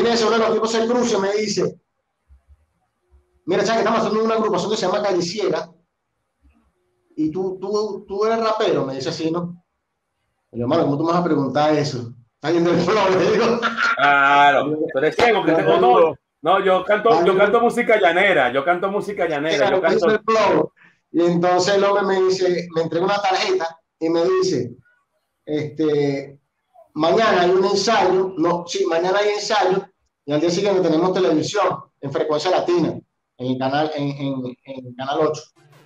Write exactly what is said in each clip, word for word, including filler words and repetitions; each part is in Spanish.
ese, uno de los tipos se cruza y me dice, mira, ¿sabes que estamos haciendo una agrupación que se llama Calle Ciega? Y tú, tú, tú eres rapero, me dice así, ¿no? Y yo, hermano, ¿cómo tú me vas a preguntar eso? ¿Estás viendo el flow? Le digo. Claro, tú eres ciego, que te, oh, no, no, yo canto, yo canto música llanera, yo canto música llanera, yo canto... El flow. Y entonces el hombre me dice, me entrega una tarjeta y me dice, este, mañana hay un ensayo, no, sí, mañana hay ensayo, y al día siguiente tenemos televisión en Frecuencia Latina, en el canal, en, en, en Canal ocho.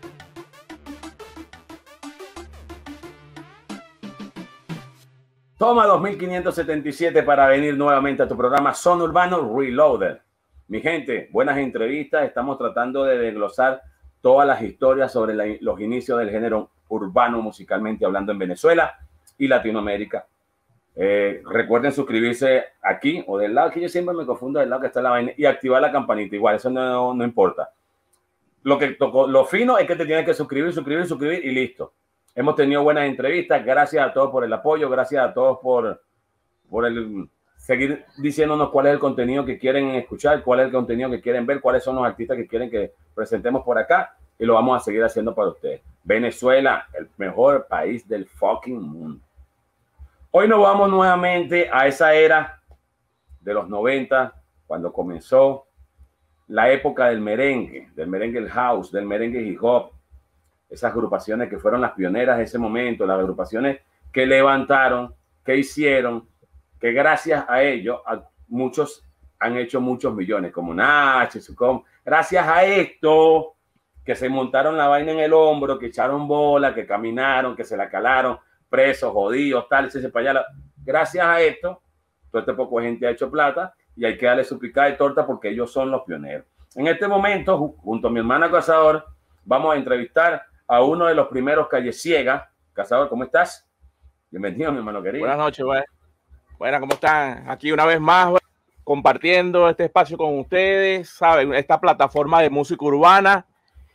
Toma dos mil quinientos setenta y siete para venir nuevamente a tu programa Son Urbano Reloaded. Mi gente, buenas entrevistas. Estamos tratando de desglosar todas las historias sobre la, los inicios del género urbano musicalmente hablando en Venezuela y Latinoamérica. Eh, recuerden suscribirse aquí o del lado, que yo siempre me confundo del lado que está la vaina, y activar la campanita. Igual, eso no, no importa. Lo que tocó, lo fino es que te tienes que suscribir, suscribir, suscribir y listo. Hemos tenido buenas entrevistas. Gracias a todos por el apoyo. Gracias a todos por, por el seguir diciéndonos cuál es el contenido que quieren escuchar, cuál es el contenido que quieren ver, cuáles son los artistas que quieren que presentemos por acá. Y lo vamos a seguir haciendo para ustedes. Venezuela, el mejor país del fucking mundo. Hoy nos vamos nuevamente a esa era de los noventa, cuando comenzó la época del merengue, del merengue el house, del merengue hip hop. Esas agrupaciones que fueron las pioneras de ese momento, las agrupaciones que levantaron, que hicieron, que gracias a ellos, a muchos han hecho muchos millones, como Nach, Sucom. Gracias a esto, que se montaron la vaina en el hombro, que echaron bola, que caminaron, que se la calaron, presos, jodidos, tal, se para allá. Gracias a esto, todo este poco de gente ha hecho plata y hay que darle su picada de torta porque ellos son los pioneros. En este momento, junto a mi hermana Cazador, vamos a entrevistar a uno de los primeros Calle Ciega. Cazador, ¿cómo estás? Bienvenido, mi hermano querido. Buenas noches, güey. Buenas, ¿cómo están? Aquí una vez más, güey, compartiendo este espacio con ustedes, ¿saben? Esta plataforma de música urbana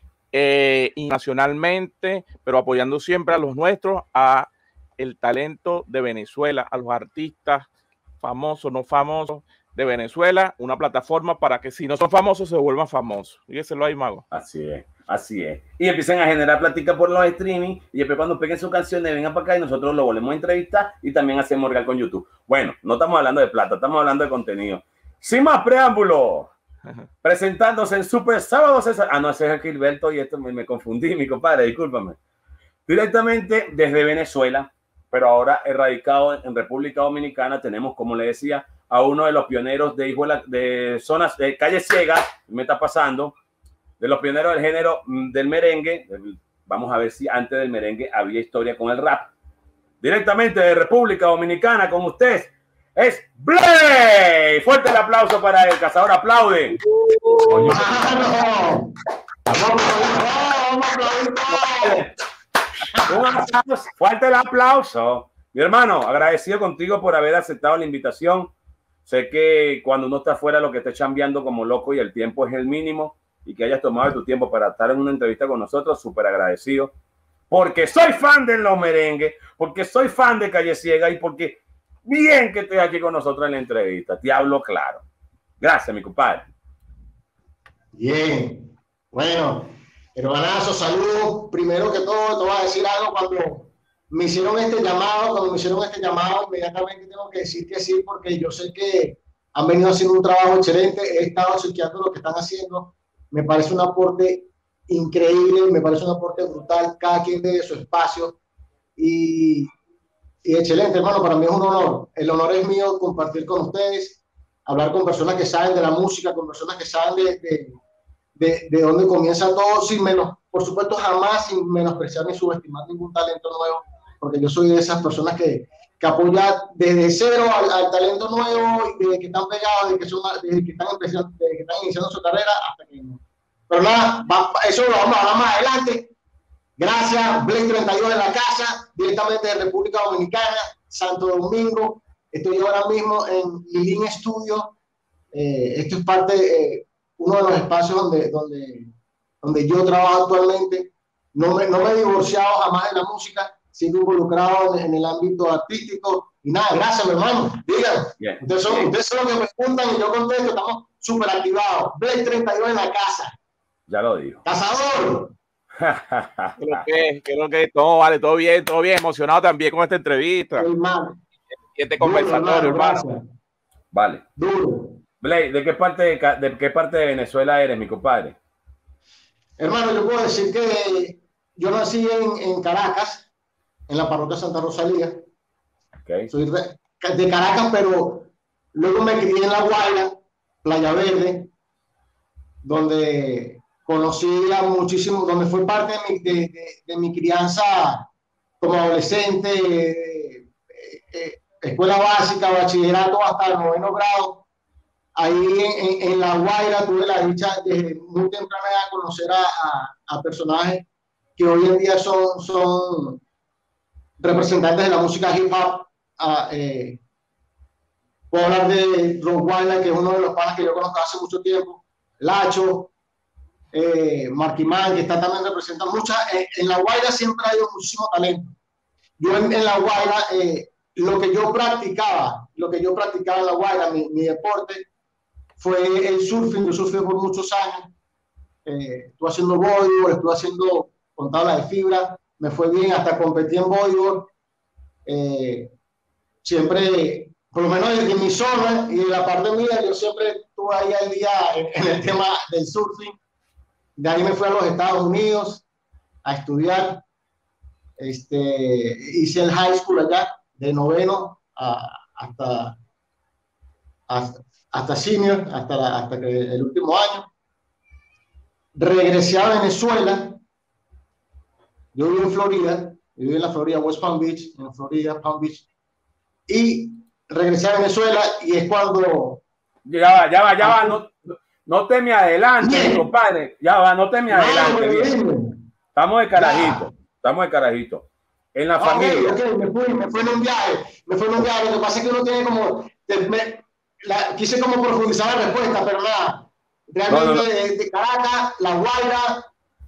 eh, internacionalmente, pero apoyando siempre a los nuestros, a el talento de Venezuela, a los artistas famosos, no famosos de Venezuela, una plataforma para que si no son famosos se vuelvan famosos. Fíjenselo ahí, Mago. Así es. Así es. Y empiezan a generar plática por los streaming y después cuando peguen sus canciones vengan para acá y nosotros lo volvemos a entrevistar y también hacemos real con YouTube. Bueno, no estamos hablando de plata, estamos hablando de contenido. Sin más preámbulo, presentándose en Super Sábado César. Ah, no, ese es Gilberto y esto me, me confundí, mi compadre, discúlpame. Directamente desde Venezuela, pero ahora erradicado en República Dominicana, tenemos, como le decía, a uno de los pioneros de, de, de zonas de Calle Ciega, me está pasando, de los pioneros del género del merengue. Vamos a ver si antes del merengue había historia con el rap. Directamente de República Dominicana con ustedes es Blay. Fuerte el aplauso para el Cazador. Aplaude. Coño, un aplauso. Fuerte el aplauso. Mi hermano, agradecido contigo por haber aceptado la invitación. Sé que cuando uno está afuera lo que está chambeando como loco y el tiempo es el mínimo, y que hayas tomado tu tiempo para estar en una entrevista con nosotros, súper agradecido, porque soy fan de los merengues, porque soy fan de Calle Ciega y porque bien que estés aquí con nosotros en la entrevista, te hablo claro. Gracias, mi compadre. Bien, bueno, hermanazo, saludos. Primero que todo, te voy a decir algo. Cuando me hicieron este llamado, cuando me hicieron este llamado, inmediatamente tengo que decir que sí, porque yo sé que han venido haciendo un trabajo excelente. He estado chequeando lo que están haciendo. Me parece un aporte increíble, me parece un aporte brutal, cada quien de su espacio y, y excelente, hermano, para mí es un honor. El honor es mío compartir con ustedes, hablar con personas que saben de la música, con personas que saben de, de, de, de dónde comienza todo, sin menos, por supuesto, jamás sin menospreciar ni subestimar ningún talento nuevo, porque yo soy de esas personas que, que apoyan desde cero al, al talento nuevo, desde que están pegados, desde que, son, desde que, están, empezando, desde que están iniciando su carrera hasta que no. Pero nada, va, eso lo vamos a hablar más adelante. Gracias, Blay treinta y dos en la casa, directamente de República Dominicana, Santo Domingo. Estoy ahora mismo en Lilín Studio. Eh, esto es parte, eh, uno de los espacios donde, donde, donde yo trabajo actualmente. No me, no me he divorciado jamás de la música. sigo involucrado en, en el ámbito artístico. Y nada, gracias, mi hermano. Digan, Bien, ustedes son, bien. ustedes son los que me preguntan y yo contesto, estamos súper activados. Blade treinta y dos en la casa. Ya lo dijo. Cazador. Creo que, creo que todo vale, todo bien, todo bien, emocionado también con esta entrevista Hermano. y este conversatorio, Duro, hermano. hermano. Vale. Duro. Blade, ¿de qué parte de, Ca- de qué parte de Venezuela eres, mi compadre? Hermano, yo puedo decir que yo nací en, en Caracas, en la parroquia Santa Rosalía. Okay. Soy de, de Caracas, pero luego me crié en La Guaira, Playa Verde, donde conocí a muchísimos, donde fue parte de mi, de, de, de mi crianza como adolescente, eh, eh, escuela básica, bachillerato hasta el noveno grado. Ahí en, en, en La Guaira tuve la dicha desde muy temprana edad conocer a, a, a personajes que hoy en día son, son representantes de la música hip hop. A, eh, puedo hablar de Ron Wayne, que es uno de los panas que yo conozco hace mucho tiempo, Lacho, eh, Marky Man, que está también representando muchas. Eh, en La Guaira siempre ha habido muchísimo talento. Yo en, en La Guaira, eh, lo que yo practicaba, lo que yo practicaba en La Guaira, mi, mi deporte, fue el surfing. Yo surfé por muchos años. Eh, estuve haciendo bodyboard, estuve haciendo con tabla de fibra, me fue bien, hasta competí en bodyboard. Eh, siempre, por lo menos en, en mi zona y en la parte mía, yo siempre estuve ahí al día en, en el tema del surfing. De ahí me fui a los Estados Unidos a estudiar. Este, hice el high school allá, de noveno a, hasta, hasta, hasta senior, hasta, la, hasta que el último año. Regresé a Venezuela. Yo vivo en Florida, yo vivo en la Florida, West Palm Beach, en Florida, Palm Beach. Y regresé a Venezuela y es cuando... Ya va, ya va, ya va. No, no te me adelantes, Bien. mi compadre. Ya va, no te me adelantes. Bien. Estamos de carajito. Ya. Estamos de carajito. En la okay, familia. Okay, me fui, me fui en un viaje. Me fui en un viaje. Lo que pasa es que uno tiene como... Me, la, quise como profundizar la respuesta, pero nada. Realmente no, no, no. De, de Caracas, La Guaira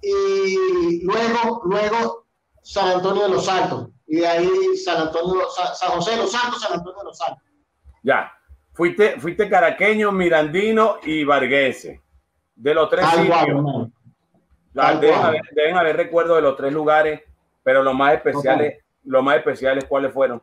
y luego, luego San Antonio de los Santos. Y de ahí San Antonio, San José de los Santos, San Antonio de los Santos. Ya. Fuiste, fuiste caraqueño, mirandino y varguese. De los tres Tal sitios. Cual, la, deben, haber, deben haber recuerdos de los tres lugares, pero los más especiales, okay. los más especiales, ¿cuáles fueron?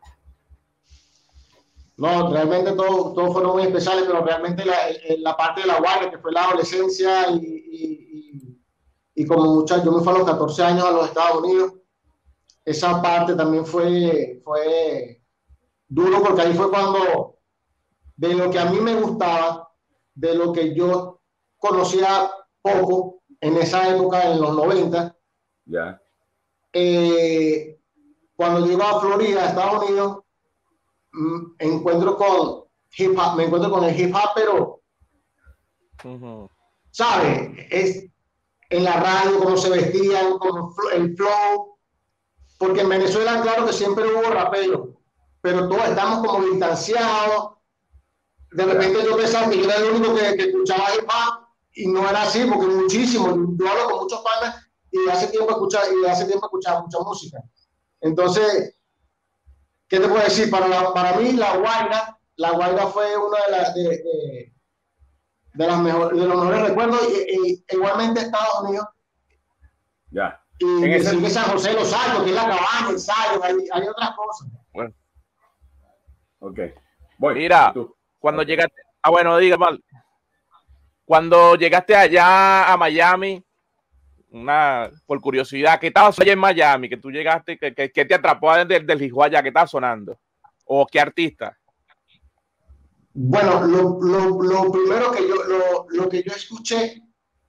No, realmente todos todo fueron muy especiales, pero realmente la, la parte de La Guaira, que fue la adolescencia y, y, y, y como muchacho, yo me fui a los catorce años a los Estados Unidos. Esa parte también fue, fue duro, porque ahí fue cuando, de lo que a mí me gustaba, de lo que yo conocía poco en esa época, en los noventa, yeah. eh, cuando llego a Florida, a Estados Unidos, m- encuentro con hip hop, me encuentro con el hip hop, pero, uh-huh. ¿sabes? Es en la radio, cómo se vestían, como el flow. Porque en Venezuela, claro que siempre hubo rapero, pero todos estamos como distanciados. De repente yo pensaba que yo era el único que, que escuchaba hip hop y no era así, porque muchísimo. Yo hablo con muchos panas y de hace tiempo escuchaba, y de hace tiempo escuchaba mucha música. Entonces, ¿qué te puedo decir? Para, la, para mí, La Guaira, La Guaira fue una de, la, de, de, de, las mejor, de los mejores recuerdos, y, y igualmente Estados Unidos. Ya. Y en decir ese... que San José de los Santos, que es la cabaña, ensayo, hay, hay otras cosas. Bueno. Ok. Voy. Mira, ¿tú? Cuando okay. llegaste, ah, bueno, diga mal. Cuando llegaste allá a Miami, una, por curiosidad, ¿qué estabas allá en Miami? Que tú llegaste, que, que, que te atrapó desde del hijo allá, ¿qué estaba sonando? ¿O qué artista? Bueno, lo, lo, lo primero que yo, lo, lo que yo escuché,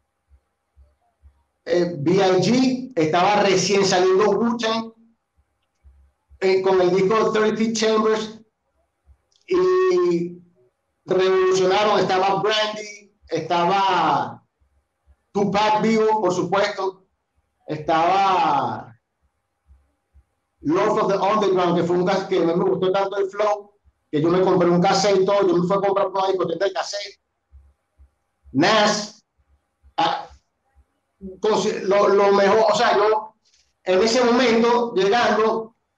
eh, B I G, estaba recién saliendo Wu-Tang, eh, con el disco thirty Chambers, y revolucionaron. Estaba Brandy, estaba Tupac vivo, por supuesto, estaba Lord of the Underground, que fue un gas que no me gustó tanto el flow, que yo me compré un cassette y todo. Yo me fui a comprar una discoteca de cassette. Nas, ah, lo, lo mejor, o sea, yo en ese momento, llegando,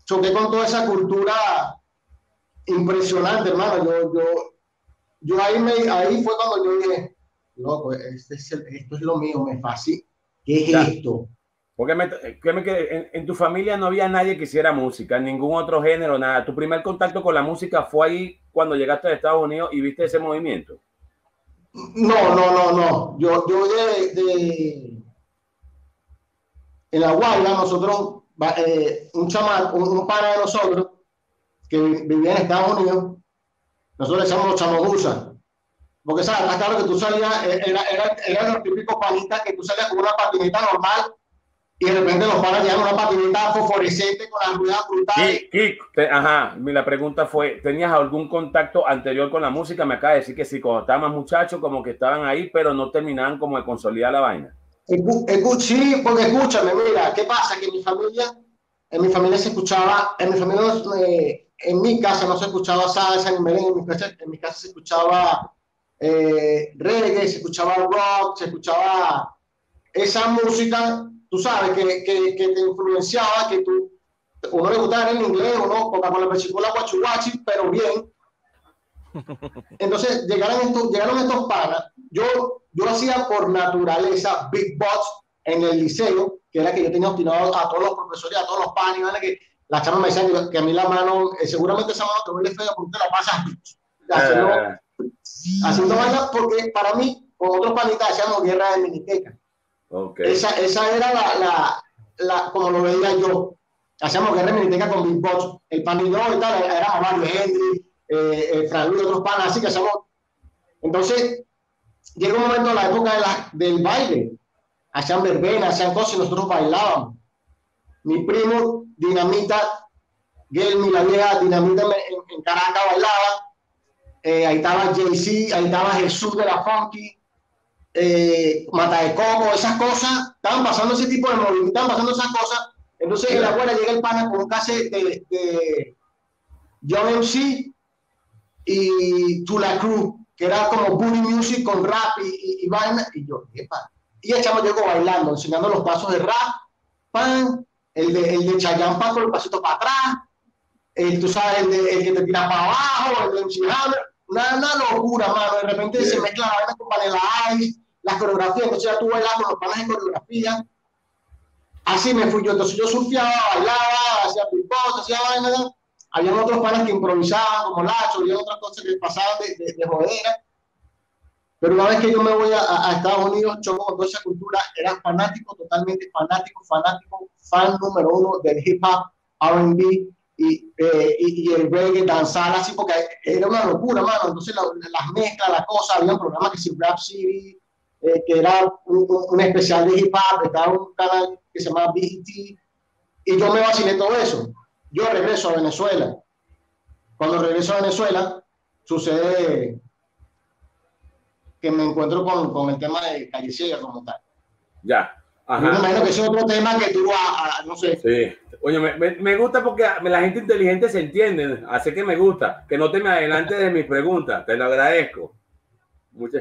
choqué con toda esa cultura impresionante, hermano. Yo, yo, yo ahí, me, ahí fue cuando yo dije, loco, este es el, esto es lo mío, me fascina. ¿Qué es ya. esto? Porque me, créeme que en, en tu familia no había nadie que hiciera música, ningún otro género, nada. Tu primer contacto con la música fue ahí cuando llegaste a Estados Unidos y viste ese movimiento. No, no, no, no. Yo, yo de, de en La Guaira, nosotros, eh, un chamán, un, un pana de nosotros que vivía en Estados Unidos, nosotros le llamamos los chamogusas. Porque, ¿sabes? Está claro que tú salías, era, era, eran los típicos panitas que tú salías con una patineta normal y de repente los panas llevan una patineta fosforescente con las ruedas brutales. Kik, te, ajá, la pregunta fue, ¿tenías algún contacto anterior con la música? Me acaba de decir que sí, cuando estaban más muchachos, como que estaban ahí, pero no terminaban como de consolidar la vaina. Sí, porque escúchame, mira, ¿qué pasa? Que en mi familia, en mi familia se escuchaba, en mi familia, eh, en mi casa no se escuchaba salsa ni merengue, en mi casa, en mi casa se escuchaba eh, reggae, se escuchaba rock, se escuchaba esa música, tú sabes, que, que, que te influenciaba, que tú, uno le gustaba en inglés, uno con la pechicola guachu guachi, pero bien. Entonces llegaron estos, llegaron estos panas. Yo, yo hacía por naturaleza Big Bots en el liceo, que era que yo tenía obstinado a todos los profesores, a todos los panes, ¿vale? Que las chamas me decían que, que a mí la mano, eh, seguramente esa mano que huele feo, porque te la pasas haciendo, uh, haciendo vaina, porque para mí, con otros panitas hacíamos guerra de miniteca. Okay. Esa, esa era la, la, la, como lo veía yo. Hacíamos guerra de miniteca con Big Bots. El pan y yo y tal, éramos Mario Henry, Eh, eh, Fran Luis y otros panas, así que hacemos. Entonces, llega un momento en la época de la, del baile, hacían verbenas, hacían cosas y nosotros bailábamos. Mi primo, Dinamita, Gelmi, la vieja Dinamita en, en Caracas bailaba, eh, ahí estaba Jay-Z, ahí estaba Jesús de la Funky, eh, Mata de Coco, esas cosas, estaban pasando ese tipo de movimientos, estaban pasando esas cosas. Entonces, en la abuela llega el pana con un cassette de, de Young M C y Tula Crew, que era como booty music con rap y, y, y vaina, y yo, epa. Y el chamo llegó bailando, enseñando los pasos de rap, pan, el de, el de Chayanne con el pasito para atrás, el, tú sabes, el, de, el que te tira para abajo, el de M C Hammer, una, una locura, mano, de repente yeah. se mezcla la vaina con Vanilla Ice, las coreografías, entonces ya tú bailando con los panas en coreografía, así me fui yo, entonces yo surfeaba, bailaba, hacía ping-pong, hacía vaina, había otros panas que improvisaban como Lacho, había otras cosas que pasaban de, de, de jodera. Pero una vez que yo me voy a, a Estados Unidos, choco con toda esa cultura, era fanático, totalmente fanático, fanático, fan número uno del hip hop, R and B y, eh, y, y el reggae, danzar así, porque era una locura, mano. Entonces la, las mezclas, las cosas, había un programa que se llama Rap City, eh, que era un, un, un especial de hip hop, estaba un canal que se llama B E T, y yo me vacilé todo eso. Yo regreso a Venezuela. Cuando regreso a Venezuela, sucede que me encuentro con, con el tema de Calle Ciega como tal. Ya. Ajá. Yo me imagino que ese es otro tema que tú, a, a, no sé. Sí. Oye, me, me, me gusta porque la gente inteligente se entiende. Así que me gusta. Que no te me adelantes de mis preguntas. Te lo agradezco. Muchas.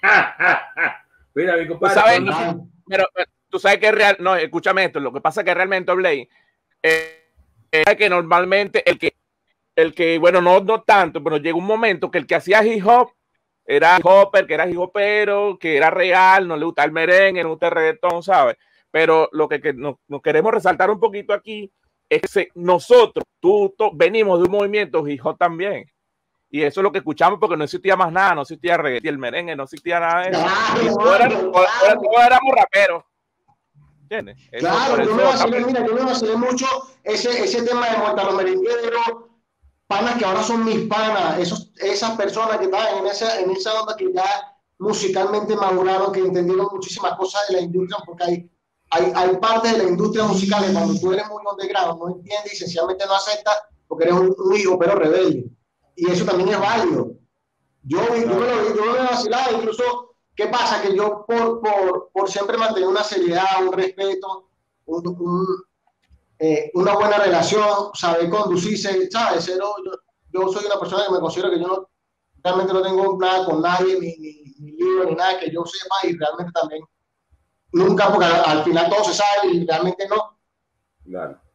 Mira, mi compadre. ¿Tú sabes, no, pero, tú sabes que es real. No, escúchame esto. Lo que pasa es que realmente, Blade, eh, es que normalmente el que, el que, bueno, no, no tanto, pero llegó un momento que el que hacía hip hop era hip hopper, que era hip hopero, que era real, no le gusta el merengue, no le gusta el reggaetón, ¿sabes? Pero lo que, que nos, nos queremos resaltar un poquito aquí es que nosotros, tú, tú, venimos de un movimiento hip hop también. Y eso es lo que escuchamos porque no existía más nada, no existía reggaetón, el merengue, no existía nada de eso. Claro, todos, éramos, claro. todos éramos raperos. ¿Entiendes? Eso, claro, yo eso, me vacilé, mira, yo me vacilé mucho ese, ese tema de Muerta los merengueros, panas que ahora son mis panas, esos, esas personas que estaban en esa, en esa onda que ya musicalmente maduraron, que entendieron muchísimas cosas de la industria, porque hay, hay, hay partes de la industria musical que cuando tú eres muy underground no entiendes y sencillamente no aceptas porque eres un, un hijo pero rebelde. Y eso también es válido. Yo, yo, yo, me, lo, yo me vacilaba, incluso, ¿qué pasa? Que yo por, por, por siempre mantener una seriedad, un respeto, un, un, eh, una buena relación, saber conducirse, ¿sabes? Cero, yo, yo soy una persona que me considero que yo no, realmente no tengo nada con nadie, ni, ni, ni libro, ni nada que yo sepa, y realmente también nunca, porque al, al final todo se sabe y realmente no. Claro.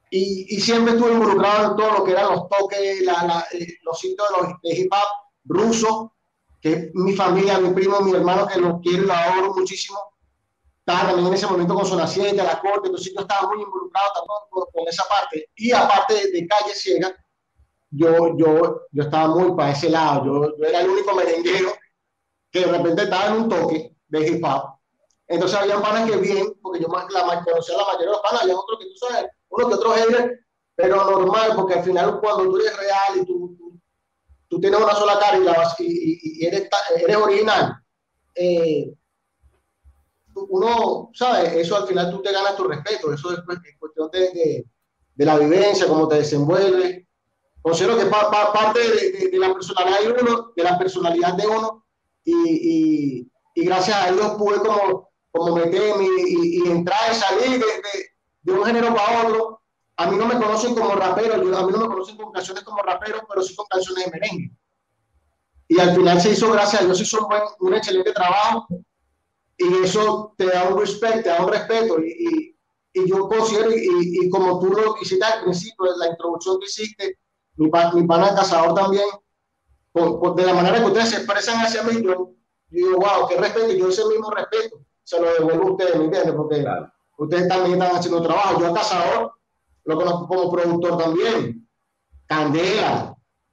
y, y siempre estuve involucrado en todo lo que eran los toques, la, la, eh, los sitios de, los, de hip hop ruso, que es mi familia, mi primo, mi hermano, que los quiero y los adoro muchísimo. Estaba también en ese momento con Zona siete, la corte, entonces yo estaba muy involucrado también con, con esa parte. Y aparte de, de Calle Ciega, yo, yo, yo estaba muy para ese lado. Yo, yo era el único merenguero que de repente estaba en un toque de hip hop. Entonces había panas que bien, porque yo la, conocía a la mayoría de los panas, había otros que tú sabes, uno que otro haters, pero normal, porque al final cuando tú eres real y tú, tú, tú tienes una sola cara y, la, y, y eres, eres original, eh, uno, ¿sabes? Eso al final tú te ganas tu respeto, eso es, es cuestión de, de, de la vivencia, cómo te desenvuelves. Considero que pa, pa, parte de, de, de la personalidad de uno, de la personalidad de uno, y, y, y gracias a Dios pude como, como meterme y, y, y entrar y salir de, de, de un género para otro. A mí no me conocen como rapero, yo, a mí no me conocen con canciones como rapero, pero sí con canciones de merengue. Y al final se hizo, gracias a Dios, se hizo un, buen, un excelente trabajo, y eso te da un respeto, te da un respeto, y, y, y yo considero, y, y como tú lo hiciste al principio, la introducción que hiciste, mi, pa, mi pana Cazador también, por, por, de la manera que ustedes se expresan hacia mí, yo, yo digo, wow, qué respeto, y yo ese mismo respeto se lo devuelvo a ustedes, ¿me entiendes? Porque claro, ustedes también están haciendo trabajo. Yo a Cazador lo conozco como productor también, Candela,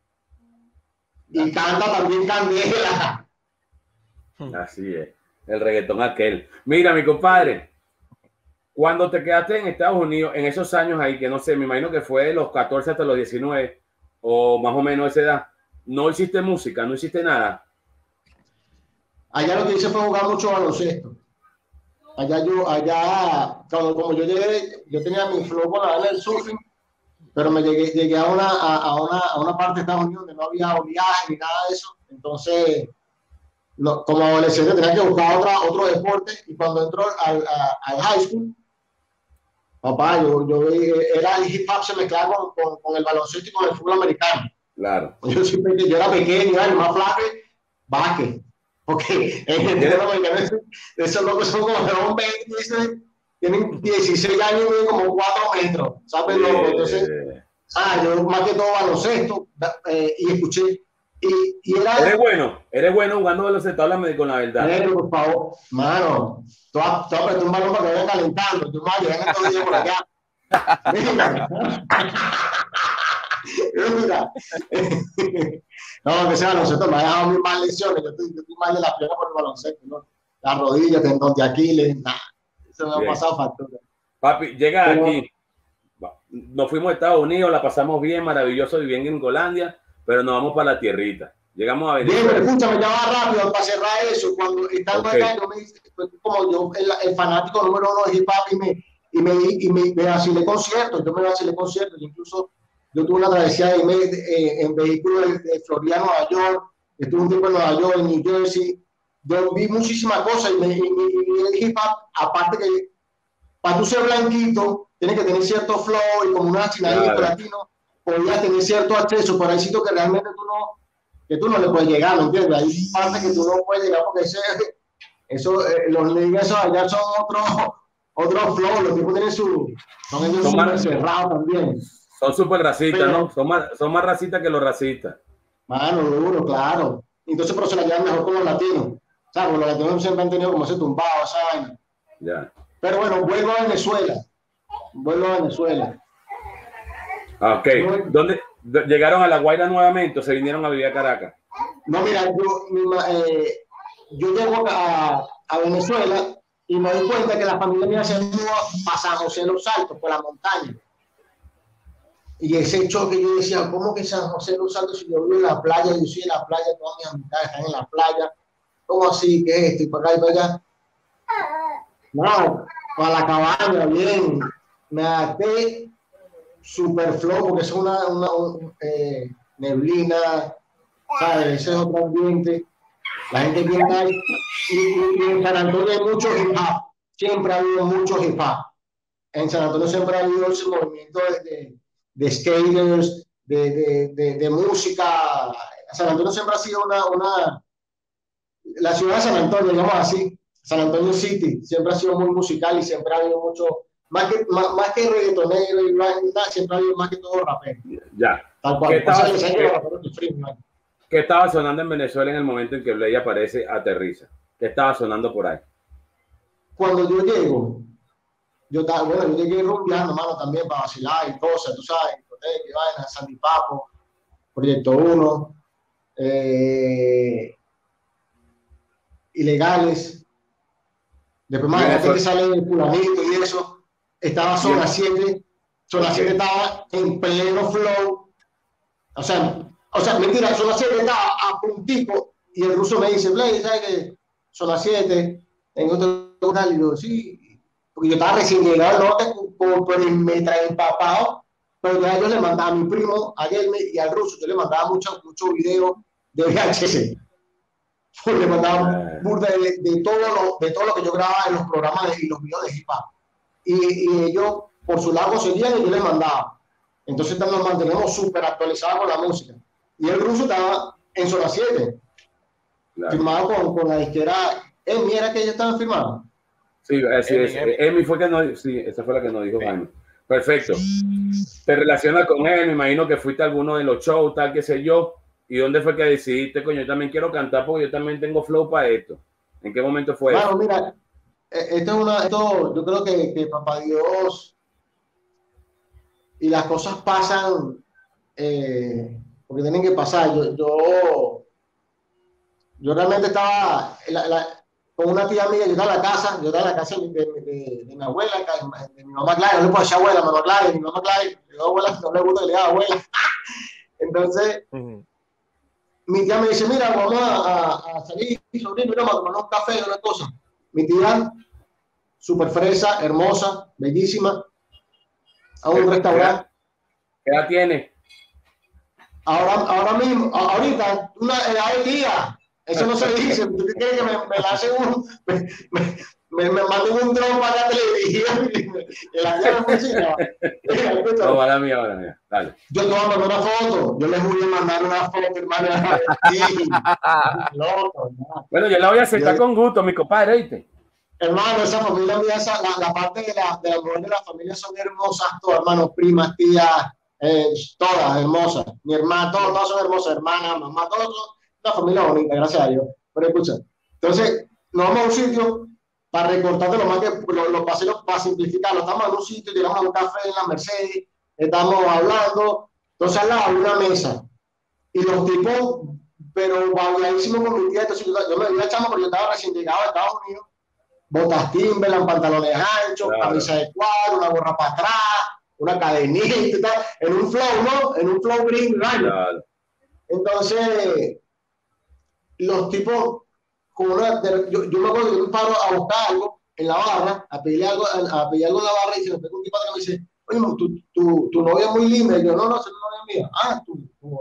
y canta también Candela. Así es, el reggaetón aquel. Mira, mi compadre, cuando te quedaste en Estados Unidos, en esos años ahí, que no sé, me imagino que fue de los catorce hasta los diecinueve, o más o menos esa edad, ¿no hiciste música? ¿No hiciste nada? Allá lo que hice fue jugar mucho baloncesto. Allá yo, allá, cuando, como yo llegué, yo tenía mi flow con la del surfing, pero me llegué, llegué a, una, a, a, una, a una parte de Estados Unidos donde no había oleaje ni nada de eso. Entonces, no, como adolescente tenía que buscar otra, otro deporte, y cuando entró al, a, al high school, papá, yo, yo era el hip hop, se mezclaba con, con, con el baloncesto y con el fútbol americano. Claro. Yo siempre, yo era pequeño, era más flaco, básquet. Porque en el fútbol americano, esos locos son como de un veinte, tienen dieciséis años y miden como cuatro metros, ¿sabes? Yeah. Loco? Entonces, ah, yo más que todo baloncesto, eh, y escuché. Y, y era, eres bueno, eres bueno jugando baloncesto, háblame con la verdad. Pero, por favor, mano, tú vas a prestar un balón para que vayan calentando, tú vas a llegar todo el día por acá. Mira, mira. No, que sea baloncesto me ha dejado muy mal lesiones, yo estoy, yo estoy mal de la pierna por el baloncesto, ¿no? Las rodillas, tendón de Aquiles, nada, eso me ha pasado factura. Papi, llega pero, aquí, nos fuimos a Estados Unidos, la pasamos bien, maravilloso, viví en Gringolandia, pero nos vamos para la tierrita. Llegamos a Venezuela. Bien, escúchame, ya va rápido para cerrar eso. Cuando estando okay. acá, yo me hice, como yo, el, el fanático número uno de hip hop, y me, y me, y me, me vacilé conciertos, yo me vacilé conciertos, incluso yo tuve una travesía de, eh, en vehículo de, de Florida a Nueva York, estuve un tiempo en Nueva York, en New Jersey, yo vi muchísimas cosas, y, me, y, y, y el hip hop, aparte que para tú ser blanquito, tienes que tener cierto flow, y como una chinadita claro. latino, podías tener cierto acceso, pero hay sitios que realmente tú no, que tú no le puedes llegar, ¿me entiendes? Hay partes que tú no puedes llegar porque ese, eso, eh, los ligas allá son otro, otro flow, los tipos tienen su, son ellos son súper cerrados también. Son súper racistas, pero, ¿no? Son más, son más racistas que los racistas. Mano, duro, claro. Entonces, pero se la llevan mejor con los latinos. O sea, los latinos siempre han tenido como ese tumbado, esa vaina. Ya. Pero bueno, vuelvo a Venezuela. Vuelvo a Venezuela. Ok. ¿Dónde llegaron a La Guaira nuevamente o se vinieron a vivir a Caracas? No, mira, yo, mi, eh, yo llego a, a Venezuela y me doy cuenta que la familia mía se mudó a San José de los Altos, por la montaña. Y ese choque, yo decía, ¿cómo que San José de los Altos si yo vivo en la playa? Yo soy en la playa, todas mis amistades están en la playa. ¿Cómo así? ¿Qué es esto? Y para acá y para allá. No, para la cabaña, bien. Me adapté super flow, porque es una, una un, eh, neblina, ¿sabes? Ese es otro ambiente. La gente viene ahí. Y, y, y en San Antonio hay mucho hip hop. Siempre ha habido mucho hip hop. En San Antonio siempre ha habido ese movimiento de, de, de skaters, de, de, de, de música. San Antonio siempre ha sido una, una... La ciudad de San Antonio, digamos así, San Antonio City, siempre ha sido muy musical y siempre ha habido mucho más que, más, más que reggaetonero y nada, siempre hay más que todo rapero. Ya. Tal cual. ¿Qué estaba, o sea, ¿qué, que free, ¿no? ¿Qué estaba sonando en Venezuela en el momento en que Blade aparece, aterriza? ¿Qué estaba sonando por ahí? Cuando yo llego, yo estaba, bueno, yo llegué rumbeando, mano, también para vacilar y cosas, tú sabes, que vaina, Sandy Papo, Proyecto uno, eh, Ilegales. Después más adelante que sale el fulanito y eso, estaba Zona siete, Zona siete estaba en pleno flow, o sea, o sea, mentira, Zona siete estaba a puntico y el ruso me dice, Blade, ¿sabes qué? Zona siete, en otro lugar, y yo, sí, porque yo estaba recién llegado al norte, por el metra empapado, pero ya yo le mandaba a mi primo, a Gelme y al ruso, yo le mandaba muchos mucho videos de V H S. Le mandaba burda de, de, todo lo, de todo lo que yo grababa en los programas de, y los videos de hip hop. Y, y ellos, por su lado, seguían y yo les mandaba. Entonces nos mantenemos súper actualizados con la música. Y el ruso estaba en Zona siete, claro, firmado con, con la disquera Emi, ¿era que ellos estaban firmados? Sí, así es. Emi fue que no, sí, esa fue la que nos dijo Jaime. Perfecto. Te relaciona con él, me imagino que fuiste a alguno de los shows, tal, qué sé yo. ¿Y dónde fue que decidiste, coño, yo también quiero cantar porque yo también tengo flow para esto? ¿En qué momento fue claro, eso? Mira, esto es una, esto, yo creo que, que papá Dios y las cosas pasan eh, porque tienen que pasar. Yo, yo, yo realmente estaba la, la, con una tía mía, yo estaba en la casa, yo estaba en la casa de, de, de, de mi abuela, de, de mi mamá Clara, no le puedo decir abuela, mamá Clara, de mi mamá Clara, le digo abuela, no le gusta que le diga abuela. Entonces, uh-huh. mi tía me dice, mira, vamos a, a salir, sobrino, mira, vamos a tomar un café, una cosa. Mi tía, súper fresa, hermosa, bellísima, a un restaurante. ¿Qué edad tiene? Ahora, ahora mismo, ahorita, una edad de día, eso no se dice. ¿Tú quieres que me, me lance un, me, me, me, me manden un dron para la televisión y la tía me música? No, ahora mía, ahora mía, dale. Yo te voy a mandar una foto, yo les voy a mandar una foto, hermano. Sí, loco, ¿no? Bueno, yo la voy a aceptar yo, con gusto, mi compadre, ¿viste? Hermano, esa familia mía, esa, la, la parte de la, de la mujer de la familia son hermosas, todas, hermanos, primas, tías, eh, todas hermosas. Mi hermana, todos, todos son hermosas, hermanas, mamá, todos son una familia bonita, gracias a Dios. Pero escucha, entonces, nos vamos a un sitio para recortarte lo más que los lo paseos, para simplificarlo. Estamos en un sitio, llegamos a un café en la Mercedes, estamos hablando, entonces al lado hay una mesa. Y los tipos, pero babiadísimos con mi tía, entonces yo, yo me vi a chamo porque yo estaba recién llegado a Estados Unidos. Botas Timberland, pantalones anchos, claro, camisa de cuadro, una gorra para atrás, una cadenita, en un flow, ¿no? En un flow green, claro. Entonces, los tipos, como una, yo, yo me acuerdo que yo me paro a buscar algo en la barra, a pedirle algo, a, a pedir algo en la barra, y se me pega un tipo que me dice, oye, tu, tu, tu novia es muy linda. Y yo, no, no, esa no es novia mía. Ah, tu, tu,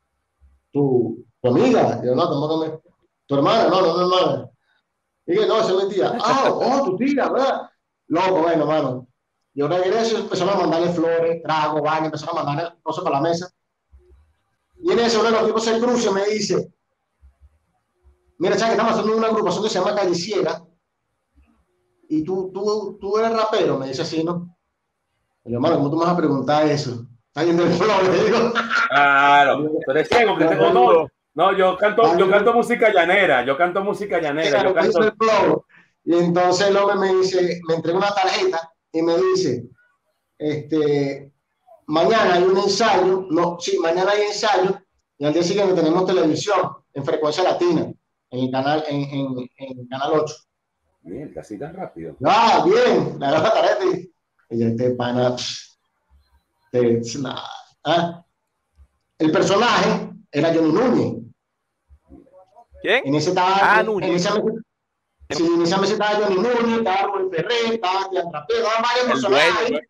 tu, tu amiga. Y yo, no, tampoco me. Tu hermana, no, no, no, hermana. Y que no, esa es mi tía. Ah, oh, tu tía, ¿verdad? Loco, bueno, hermano. Yo regreso y empezaron a mandarle flores, trago, baño, empezaron a mandarle cosas para la mesa. Y en eso uno de los tipos se cruza y me dice, mira, ¿sabes que estamos haciendo una agrupación que se llama Calle Ciega? Y tú, tú, tú eres rapero, me dice así, ¿no? Y yo, hermano, ¿cómo tú me vas a preguntar eso? Está yendo el flow, le digo. Claro, tú eres ciego, que tengo todo. No, yo canto, yo canto música llanera, yo canto música llanera. Yo canto... el flow. Y entonces el hombre me dice, me entrega una tarjeta y me dice, este, mañana hay un ensayo, no, sí, mañana hay ensayo, y al día siguiente tenemos televisión en Frecuencia Latina, en el canal, en, en, en Canal ocho. Bien, casi tan rápido. Ah, bien, me da la tarjeta y, y este pana, te, ¿ah? El personaje era Johnny Núñez. ¿Quién? En ese estaba, ah, en, Núñez. En esa, sí, en esa mesa estaba Johnny Núñez, estaba Rubén Ferrer, estaba Tian Trapero, estaban varios personajes. Dueño,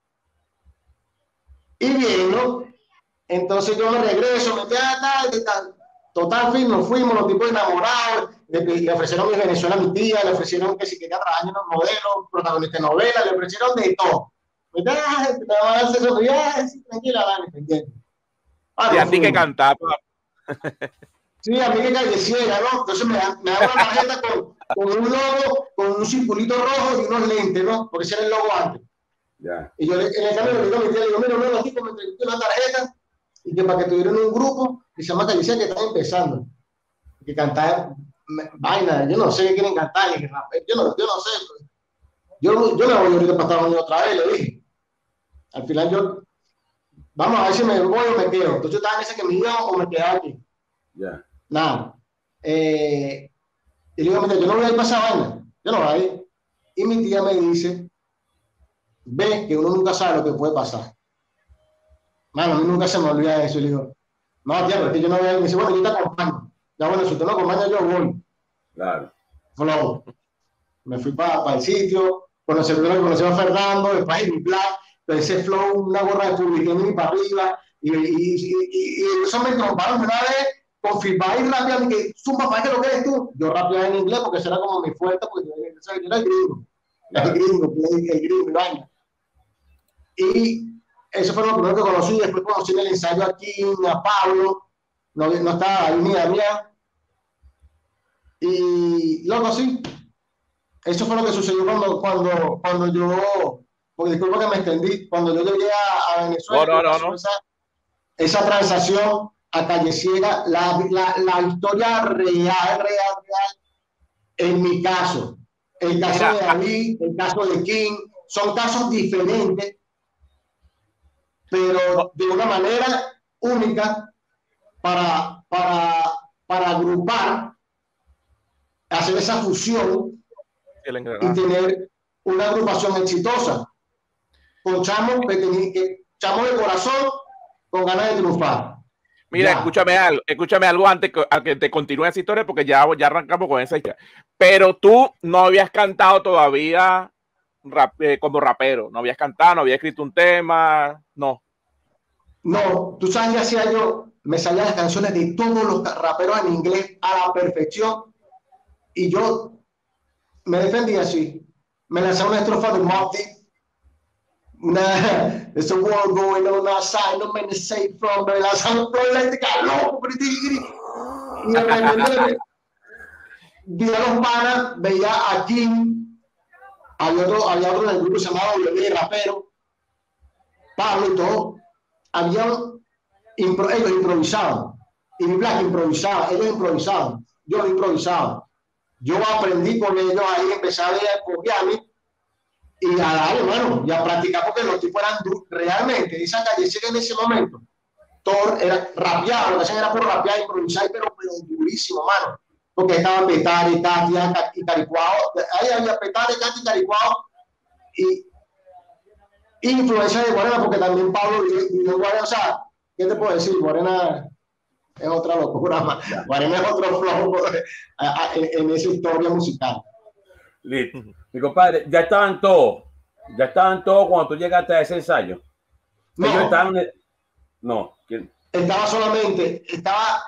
y bien, ¿no? Entonces yo me regreso, me quedé tal, tal. Total, fin, nos fuimos, los tipos enamorados, le, le ofrecieron mi Venezuela a mi tía, le ofrecieron que si quería trabajar en unos modelos, protagonista de novela, le ofrecieron de todo. Me quedé, te van a hacer eso, ya, tranquila, dale, pendiente. Ah, y a ti que cantar, sí, a mí que Calle Ciega, ¿no? Entonces me dan me da una tarjeta con, con un logo, con un circulito rojo y unos lentes, ¿no? Porque ese era el logo antes. Yeah. Y yo le, en el camino le digo a mi tía, le digo, mira, uno de los tipos me entregó una tarjeta y que para que tuvieran un grupo que se llama Calle Seca, que están empezando, que cantar vaina, yo no sé qué quieren cantar, que raper, yo no, yo no sé. Yo, yo me voy ahorita para Estados Unidos otra vez, le dije. Al final yo, vamos a ver si me voy o me quedo. Entonces yo estaba en ese que me iba o me quedaba aquí. Yeah. Nada. Eh, y le digo, mira, yo no voy a ir para esa vaina, yo no voy a ir. Y mi tía me dice, ve que uno nunca sabe lo que puede pasar. Mano, a mí nunca se me olvida eso. Y le digo, no, tía, porque yo no voy a ir. Me dice, bueno, yo te acompaño. Ya bueno, si usted no acompaña, yo voy. Claro. Flow. Me fui para pa el sitio, conocí, conocí a Fernando, después en mi plan, ese flow, una gorra de publicidad y para arriba, y, y, y, y, y eso me tromparon de una vez, confirmar y rápido, que su papá, que lo que eres tú, yo rápido en inglés, porque eso era como mi fuerte, porque yo, yo era el gringo, claro. el gringo, el, el gringo, y vaina. Y eso fue lo primero que conocí, después conocí en el ensayo aquí, a Pablo, no, no estaba ahí ni Damián, y lo conocí. Eso fue lo que sucedió cuando, cuando, cuando yo, porque disculpa que me extendí, cuando yo llegué a, a Venezuela, no, no, no, no. Esa, esa transacción a Calle Ciega, la, la, la historia real, real, real, en mi caso, el caso Mira. de David, el caso de King, son casos diferentes, pero de una manera única para, para, para agrupar, hacer esa fusión y tener una agrupación exitosa con chamos que, que chamos de corazón con ganas de triunfar. Mira, ya. escúchame algo, escúchame algo antes que, a que te continúe esa historia, porque ya, ya arrancamos con esa historia. Pero tú no habías cantado todavía rap, eh, como rapero, no habías cantado, no habías escrito un tema, no. No, tú sabes que hacía yo, me salían las canciones de todos los raperos en inglés a la perfección y yo me defendí así. Me lanzaba una estrofa de Mobb Deep. Una, there's a war going on outside, no man is safe from. Me lanzaba un flow eléctrica, loco, y de repente vi a los panas, veía a King, había otro, había otro en el grupo que se llamaba W Rapero, Pablo y todo. Habían, impro, ellos improvisaban, y mi Black improvisaba, ellos improvisaban, yo no improvisaba. Yo aprendí con ellos ahí, empecé a copiarme y a dar, hermano, y a practicar porque los tipos eran realmente, esa Calle Ciega en ese momento, todo era rapeado, lo que hacían era por rapear, improvisar, pero, pero durísimo, mano, porque estaban Petare, Tati y Caricuao, ahí había Petare, Tati y Caricuao, y influencia de Guarena, porque también Pablo vivió en Guarena, o sea, ¿qué te puedo decir? Guarena es otra locura más. Guarena es otro flow en, en esa historia musical. Listo. Mi compadre, ya estaban todos, ya estaban todos cuando tú llegaste a ese ensayo. No, ellos estaban, no. ¿Quién? Estaba solamente, estaba,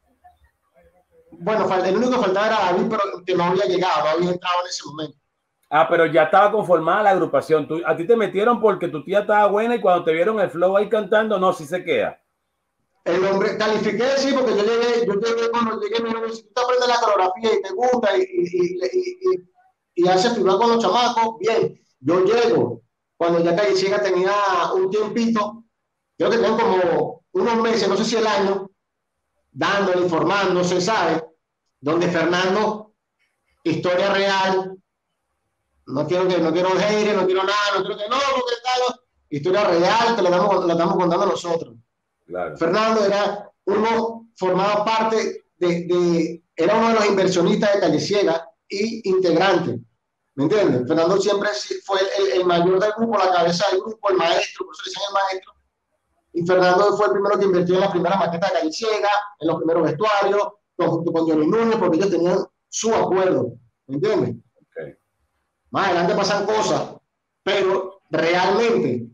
bueno, el único que faltaba era David, pero que no había llegado, no había entrado en ese momento. Ah, pero ya estaba conformada la agrupación. Tú, a ti te metieron porque tu tía estaba buena y cuando te vieron el flow ahí cantando, no, sí se queda. El hombre, califiqué, sí, porque yo llegué, yo llegué cuando llegué, me dijeron, si tú aprendes la coreografía y te gusta y, y, y, y, y haces figurar con los chamacos, bien. Yo llego, cuando ya Calle Ciega tenía un tiempito, creo que tenían como unos meses, no sé si el año, dándole, informándose, ¿sabes? Donde Fernando, historia real, no quiero que, no quiero hate, no quiero nada, no quiero que no, porque tal, historia real, te la estamos, la estamos contando nosotros. Claro. Fernando era uno, formaba parte de, de, era uno de los inversionistas de Calle Ciega y integrante, ¿me entiendes? Fernando siempre fue el, el mayor del grupo, la cabeza del grupo, el maestro, por eso le dicen el maestro, y Fernando fue el primero que invirtió en la primera maqueta de Calle Ciega, en los primeros vestuarios, junto con Johnny Núñez, porque ellos tenían su acuerdo, ¿me entiendes? Okay. Más adelante pasan cosas, pero realmente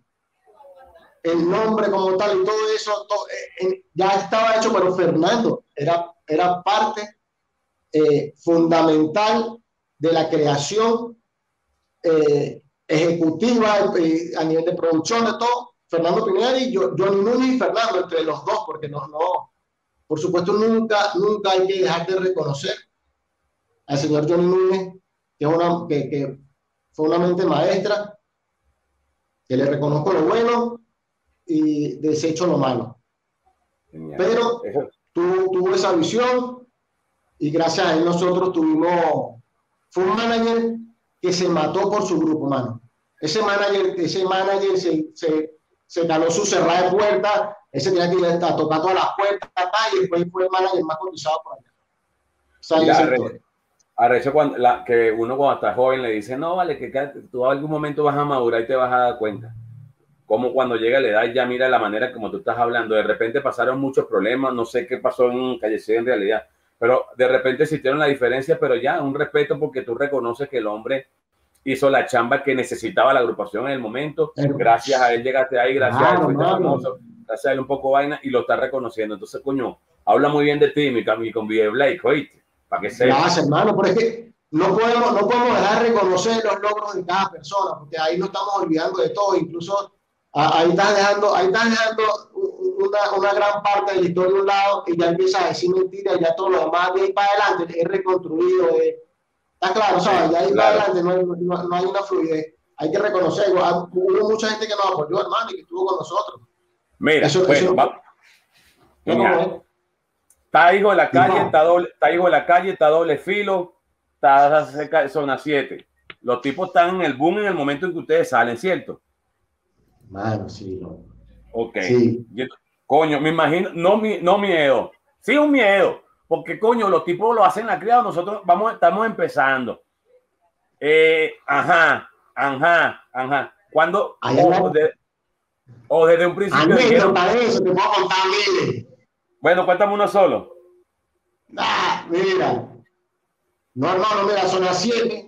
el nombre como tal y todo eso todo, eh, ya estaba hecho, pero Fernando era, era parte eh, fundamental de la creación eh, ejecutiva eh, a nivel de producción de todo. Fernando Pineda y yo, Johnny Núñez y Fernando, entre los dos, porque no, no, por supuesto nunca, nunca hay que dejar de reconocer al señor Johnny Núñez, que, es una, que, que fue una mente maestra, que le reconozco lo bueno y desecho lo malo. Genial. Pero tuvo, tuvo esa visión y gracias a él nosotros tuvimos, fue un manager que se mató por su grupo, mano. Ese manager, ese manager se, se, se ganó su cerrada de puertas, ese tenía que ir a tocar todas las puertas y después fue el manager más cotizado por allá. O sea, Mira, arrecho, arrecho cuando la, que uno cuando está joven le dice, no, vale, que tú a algún momento vas a madurar y te vas a dar cuenta. Como cuando llega la edad, ya mira la manera como tú estás hablando, de repente pasaron muchos problemas, no sé qué pasó en Calle C en realidad, pero de repente existieron la diferencia, pero ya un respeto porque tú reconoces que el hombre hizo la chamba que necesitaba la agrupación en el momento, pero, gracias a él llegaste ahí, gracias claro, a él fuiste famoso, gracias a él un poco vaina y lo está reconociendo. Entonces, coño, habla muy bien de ti, mi, mi convive Blake, oíste, para que sepa. Gracias, hermano, pero es que no podemos, no podemos dejar de reconocer los logros de cada persona, porque ahí no estamos olvidando de todo, incluso ahí estás dejando, ahí estás dejando una, una gran parte de la historia de un lado y ya empiezas a decir mentiras, y ya todo lo demás de ahí para adelante es reconstruido, es, está claro, ¿sabes? De ahí claro. para adelante no hay, no, no hay una fluidez. Hay que reconocer, hubo mucha gente que nos apoyó, hermano, y que estuvo con nosotros. Mira, eso, pues, eso, va. No, está hijo de la calle, no. está, doble, está hijo de la calle, está doble filo, está cerca de zona siete. Los tipos están en el boom en el momento en que ustedes salen, ¿cierto? Mano, sí, no. Ok. Sí. Yo, coño, me imagino, no, no miedo, sí un miedo, porque coño, los tipos lo hacen la criada, nosotros vamos, estamos empezando. Eh, ajá, ajá, ajá. Cuando, o, de, o desde un principio. Dijeron, eso, te puedo contar miles. Bueno, cuéntame uno solo. Ah, mira. No, hermano, mira, zona siete.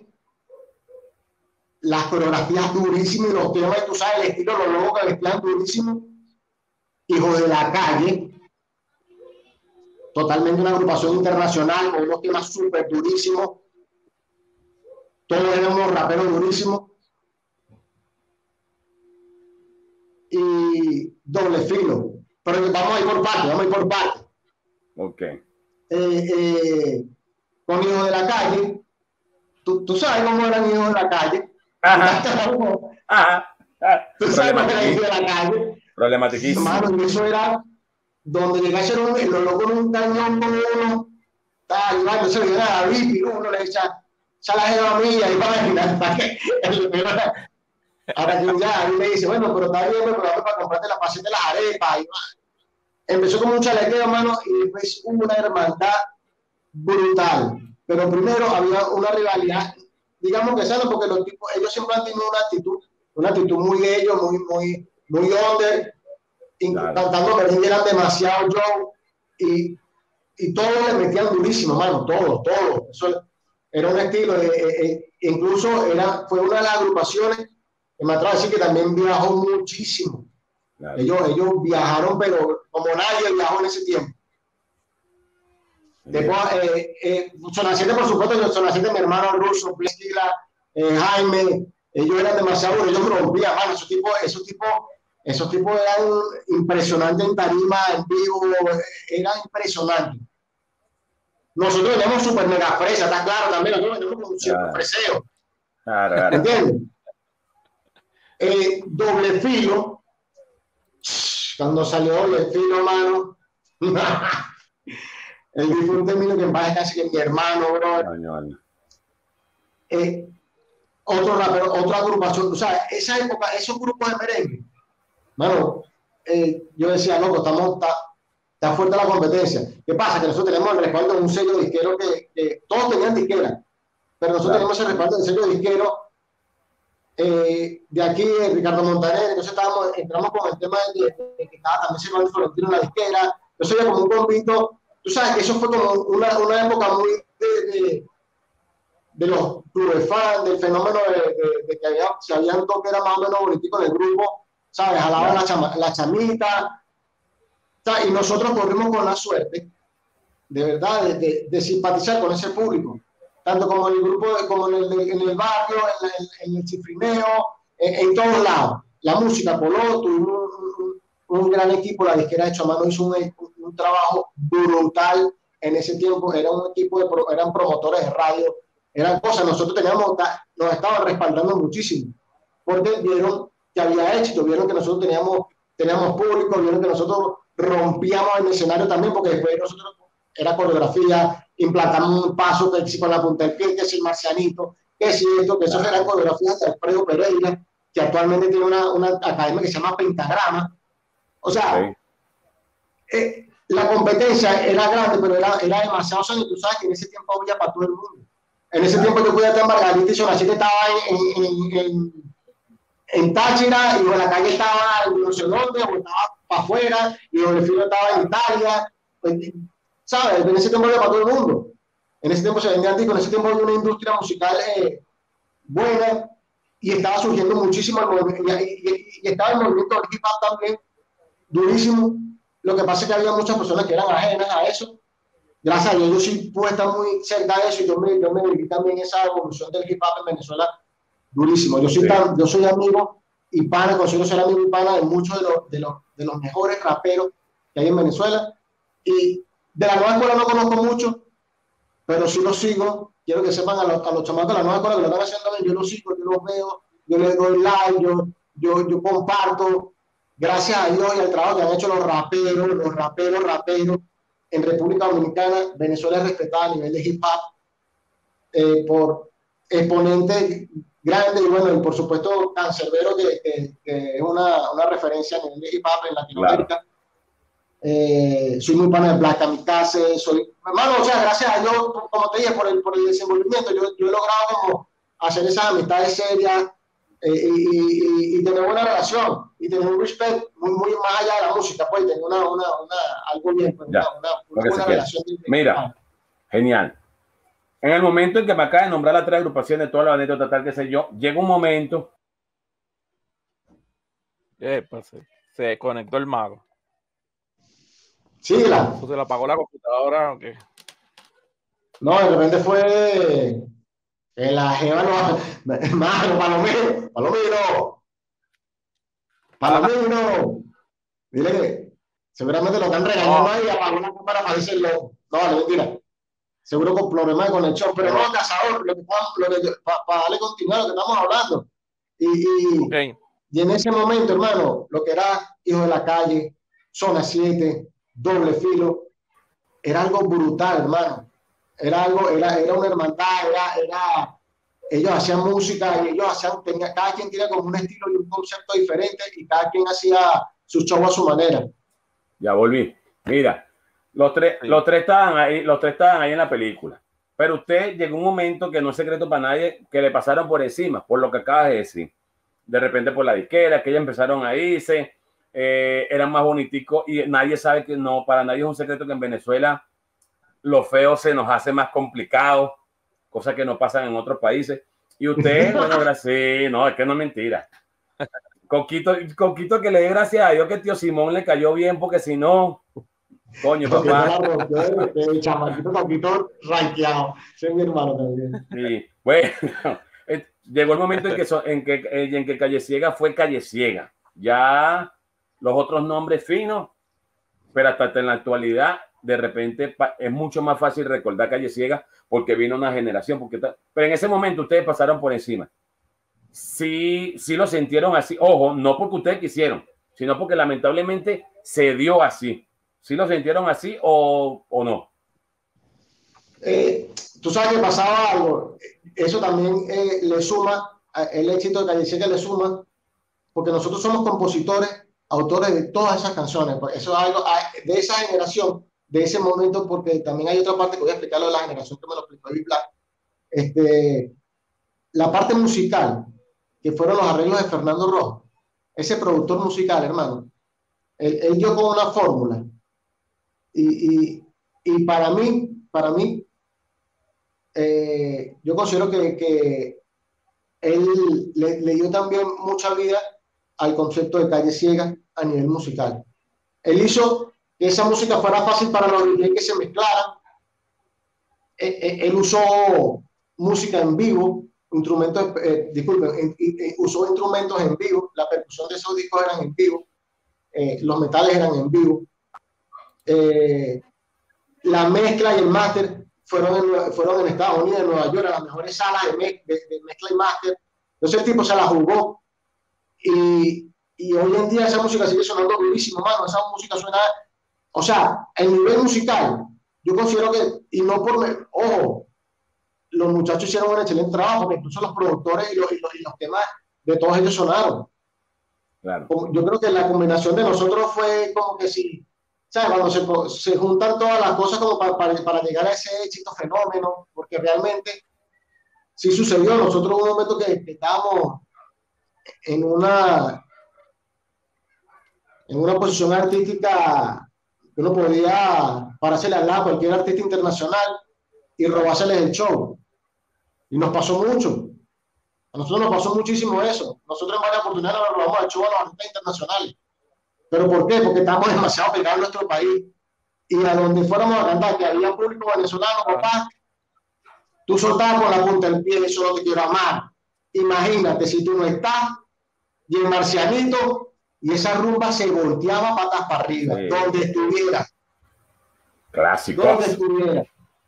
Las coreografías durísimas y los temas, y tú sabes, el estilo, los logos que vestían durísimo. Hijo de la calle. Totalmente una agrupación internacional con unos temas súper durísimos. Todos éramos raperos durísimos. Y doble filo. Pero vamos a ir por parte, vamos a ir por parte. Ok. Eh, eh, con Hijos de la Calle, tú, tú sabes cómo eran Hijos de la Calle. Ajá. Ajá. Tú sabes cómo eran Hijos de la Calle. Problematiquísimo. Hermano, y eso era donde llegase un, lo loco en un cañón con uno, tal, no se le dio a David, y uno le echa, echa la jeva mía, y va para que ahora que ya, a mí me dice, bueno, pero está bien, pero para comprarte la pasión de las arepas, y empezó como un chalequeo, hermano, y después hubo una hermandad brutal, pero primero había una rivalidad, digamos que sana, porque los tipos, ellos siempre han tenido una actitud, una actitud muy ellos, muy, muy, muy under, claro. Cantando merengue eran demasiado yo, y, y todos le metían durísimo, mano, todo, todo, eso era un estilo, eh, eh, incluso era, fue una de las agrupaciones que me atrevo a decir que también viajó muchísimo. Claro. Ellos, ellos viajaron, pero como nadie viajó en ese tiempo. Después, eh, eh, Zona siete, por supuesto, Zona siete, mi hermano Russo, Plesquila, eh, Jaime, ellos eran demasiado, ellos rompían, mano, esos tipos, esos tipos, esos tipos eran impresionantes en tarima, en vivo, eran impresionantes. Nosotros tenemos super mega fresa, está claro también, nosotros tenemos un cierto claro. freseo. Claro, claro. ¿Entiendes? Eh, doble filo, cuando salió doble filo, mano, el difunto mío que en paz casi que mi hermano, bro. No, no. Eh, otro rapero, otra agrupación, o sea, esa época, esos grupos de merengue, mano, eh, yo decía, loco, estamos, está, está fuerte la competencia. ¿Qué pasa? Que nosotros tenemos el respaldo de un sello disquero que, que todos tenían disquera, pero nosotros claro. tenemos el respaldo del sello disquero. Eh, de aquí, de Ricardo Montaner, entonces estábamos, entramos con el tema de, de, de que estaba también Silvano Florentino en la disquera, entonces era como un convito, tú sabes que eso fue como una, una época muy de, de, de los clubes fans, del fenómeno de, de, de que había, si había un toque era más o menos bonitico del grupo, ¿sabes? Jalaban la, chama, la chamita, ¿sabes? Y nosotros corrimos con la suerte, de verdad, de, de, de simpatizar con ese público. Tanto como en el grupo, como en el, en el barrio, en el, en el cifrineo, en, en todos lados. La música coló, tuvimos un, un, un gran equipo, la disquera de Chamano hizo un, un, un trabajo brutal en ese tiempo, era un equipo de, eran promotores de radio, eran cosas, nosotros teníamos, nos estaban respaldando muchísimo, porque vieron que había éxito, vieron que nosotros teníamos, teníamos público, vieron que nosotros rompíamos el escenario también, porque después nosotros era coreografía, implantamos un paso que si con la punta del pie, que es el marcianito, que si esto, que eso eran coreografías de Alfredo Pereira, que actualmente tiene una, una academia que se llama Pentagrama. O sea, okay. eh, la competencia era grande, pero era, era demasiado sano. Tú sabes que en ese tiempo había para todo el mundo. En ese tiempo yo podía estar en Margarita y Sonachete estaba en, en, en, en Táchira, y en la calle estaba en no sé dónde, o estaba para afuera, y Doble Filo estaba en Italia. Pues, ¿sabes? En ese tiempo había para todo el mundo. En ese tiempo se vendía discos, en ese tiempo había una industria musical eh, buena, y estaba surgiendo muchísimo el movimiento, y, y, y estaba el movimiento del hip hop también, durísimo. Lo que pasa es que había muchas personas que eran ajenas a eso. Gracias a Dios, yo sí pude estar muy cerca de eso, y yo me, yo me viví también esa evolución del hip hop en Venezuela, durísimo. Yo soy, sí. tan, yo soy amigo y pana, considero ser amigo y pana de muchos de los, de, los, de los mejores raperos que hay en Venezuela, y de la nueva escuela no conozco mucho, pero sí los sigo. Quiero que sepan a los, a los chamacos de la nueva escuela que lo están haciendo bien, yo los sigo, yo los veo, yo les doy like, yo, yo, yo comparto. Gracias a Dios y al trabajo que han hecho los raperos, los raperos, raperos en República Dominicana, Venezuela es respetada a nivel de hip hop eh, por exponentes grandes, y bueno, y por supuesto Cancerbero, que, que, que es una, una referencia a nivel de hip hop en Latinoamérica. Claro. Eh, soy muy pana de Black Kamikaze, soy, hermano, o sea, gracias a Dios, como te dije, por el, por el desenvolvimiento, yo, yo he logrado como hacer esas amistades serias, eh, y, y, y tener una relación, y tener un respeto muy, muy más allá de la música, pues, tener una, una, una, algo bien, pues, una, una, una buena relación. De, Mira, genial. En el momento en que me acaba de nombrar las tres agrupaciones, toda la anécdota, tal, que sé yo, llega un momento. Eh, pues, se, se desconectó el mago. Sí, la. ¿Se le apagó la computadora o qué? No, de repente fue en la jeva, no, mano, Palomino, Palomino, Palomino. Dile que seguramente lo están regañando ahí, y apagó la cámara para decirlo. No, no, mentira. Seguro con problemas de conexión, pero no, Cazador, lo que, lo que, para pa darle continuidad a lo que estamos hablando. Y, y, okay. y en ese momento, hermano, lo que era Hijo de la Calle, Zona siete, Doble Filo, era algo brutal, hermano. Era algo, era, era una hermandad, era, era, ellos hacían música y ellos hacían, tenía, cada quien tenía como un estilo y un concepto diferente, y cada quien hacía su show a su manera. Ya volví. Mira, los tres, sí. los tres estaban ahí, los tres estaban ahí en la película. Pero usted llegó un momento que no es secreto para nadie, que le pasaron por encima, por lo que acabas de decir. De repente por la disquera, que ellos empezaron a irse. Eh, eran más boniticos, y nadie sabe que no, para nadie es un secreto que en Venezuela lo feo se nos hace más complicado, cosas que no pasan en otros países. Y usted, bueno, gracias, no, es que no es mentira. Coquito, Coquito, que le dé gracias a Dios que tío Simón le cayó bien, porque si no, coño, papá. El chamaquito Coquito ranqueado, soy mi hermano también. Sí, bueno, llegó el momento en que, en que, en que Calle Ciega fue Calle Ciega. Ya los otros nombres finos, pero hasta en la actualidad, de repente es mucho más fácil recordar Calle Ciega porque vino una generación. Porque pero en ese momento ustedes pasaron por encima. Sí, sí lo sintieron así. Ojo, no porque ustedes quisieron, sino porque lamentablemente se dio así. ¿Sí lo sintieron así o, o no? Eh, tú sabes que pasaba algo. Eso también eh, le suma, el éxito de Calle Ciega le suma, porque nosotros somos compositores, autores de todas esas canciones. Eso es algo de esa generación, de ese momento, porque también hay otra parte que voy a explicarlo de la generación que me lo explicó David Black. Este, la parte musical, que fueron los arreglos de Fernando Rojo, ese productor musical, hermano, él, él dio con una fórmula. Y, y, y para mí, para mí, eh, yo considero que, que él le, le dio también mucha vida al concepto de Calle Ciega a nivel musical. Él hizo que esa música fuera fácil para los D Js que se mezclaran. Él, él usó música en vivo, instrumentos, eh, disculpen, eh, usó instrumentos en vivo, la percusión de esos discos eran en vivo, eh, los metales eran en vivo. Eh, la mezcla y el máster fueron en, fueron en Estados Unidos, en Nueva York, a las mejores salas de, me, de, de mezcla y máster. Entonces el tipo se la jugó. y, y hoy en día esa música sigue sonando durísimo, mano. Esa música suena, o sea, el nivel musical, yo considero que, y no por, me, ojo, los muchachos hicieron un excelente trabajo, porque incluso los productores y los, y los, y los temas de todos ellos sonaron. Claro. Yo creo que la combinación de nosotros fue como que sí, ¿sabes? Cuando se, se juntan todas las cosas como para, para, para llegar a ese éxito fenómeno, porque realmente sí sucedió. Nosotros hubo un momento que, que estábamos en una, en una posición artística que uno podía parársele al lado a cualquier artista internacional y robárseles el show. Y nos pasó mucho. A nosotros nos pasó muchísimo eso. Nosotros en varias oportunidades nos robamos el show a los artistas internacionales. ¿Pero por qué? Porque estamos demasiado pegados en nuestro país. Y a donde fuéramos a cantar, que había público venezolano, papá, tú soltabas con la punta del pie, eso no te quiero amar. Imagínate si tú no estás, y el marcianito, y esa rumba se volteaba patas para arriba, sí, donde estuviera. Clásico. Donde estuviera.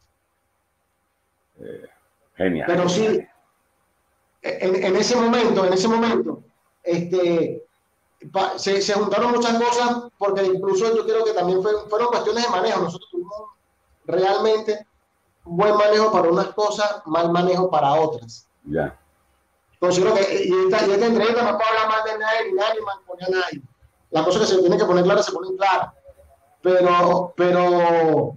Eh, genial. Pero sí, en, en ese momento, en ese momento, este, pa, se, se juntaron muchas cosas, porque incluso yo creo que también fue, fueron cuestiones de manejo. Nosotros tuvimos realmente un buen manejo para unas cosas, mal manejo para otras. Ya. Considero que, y esta, y esta entrevista no puedo hablar mal de nadie, ni nadie, ni a nadie. Las cosas que se tienen que poner claras se ponen claras. Pero, pero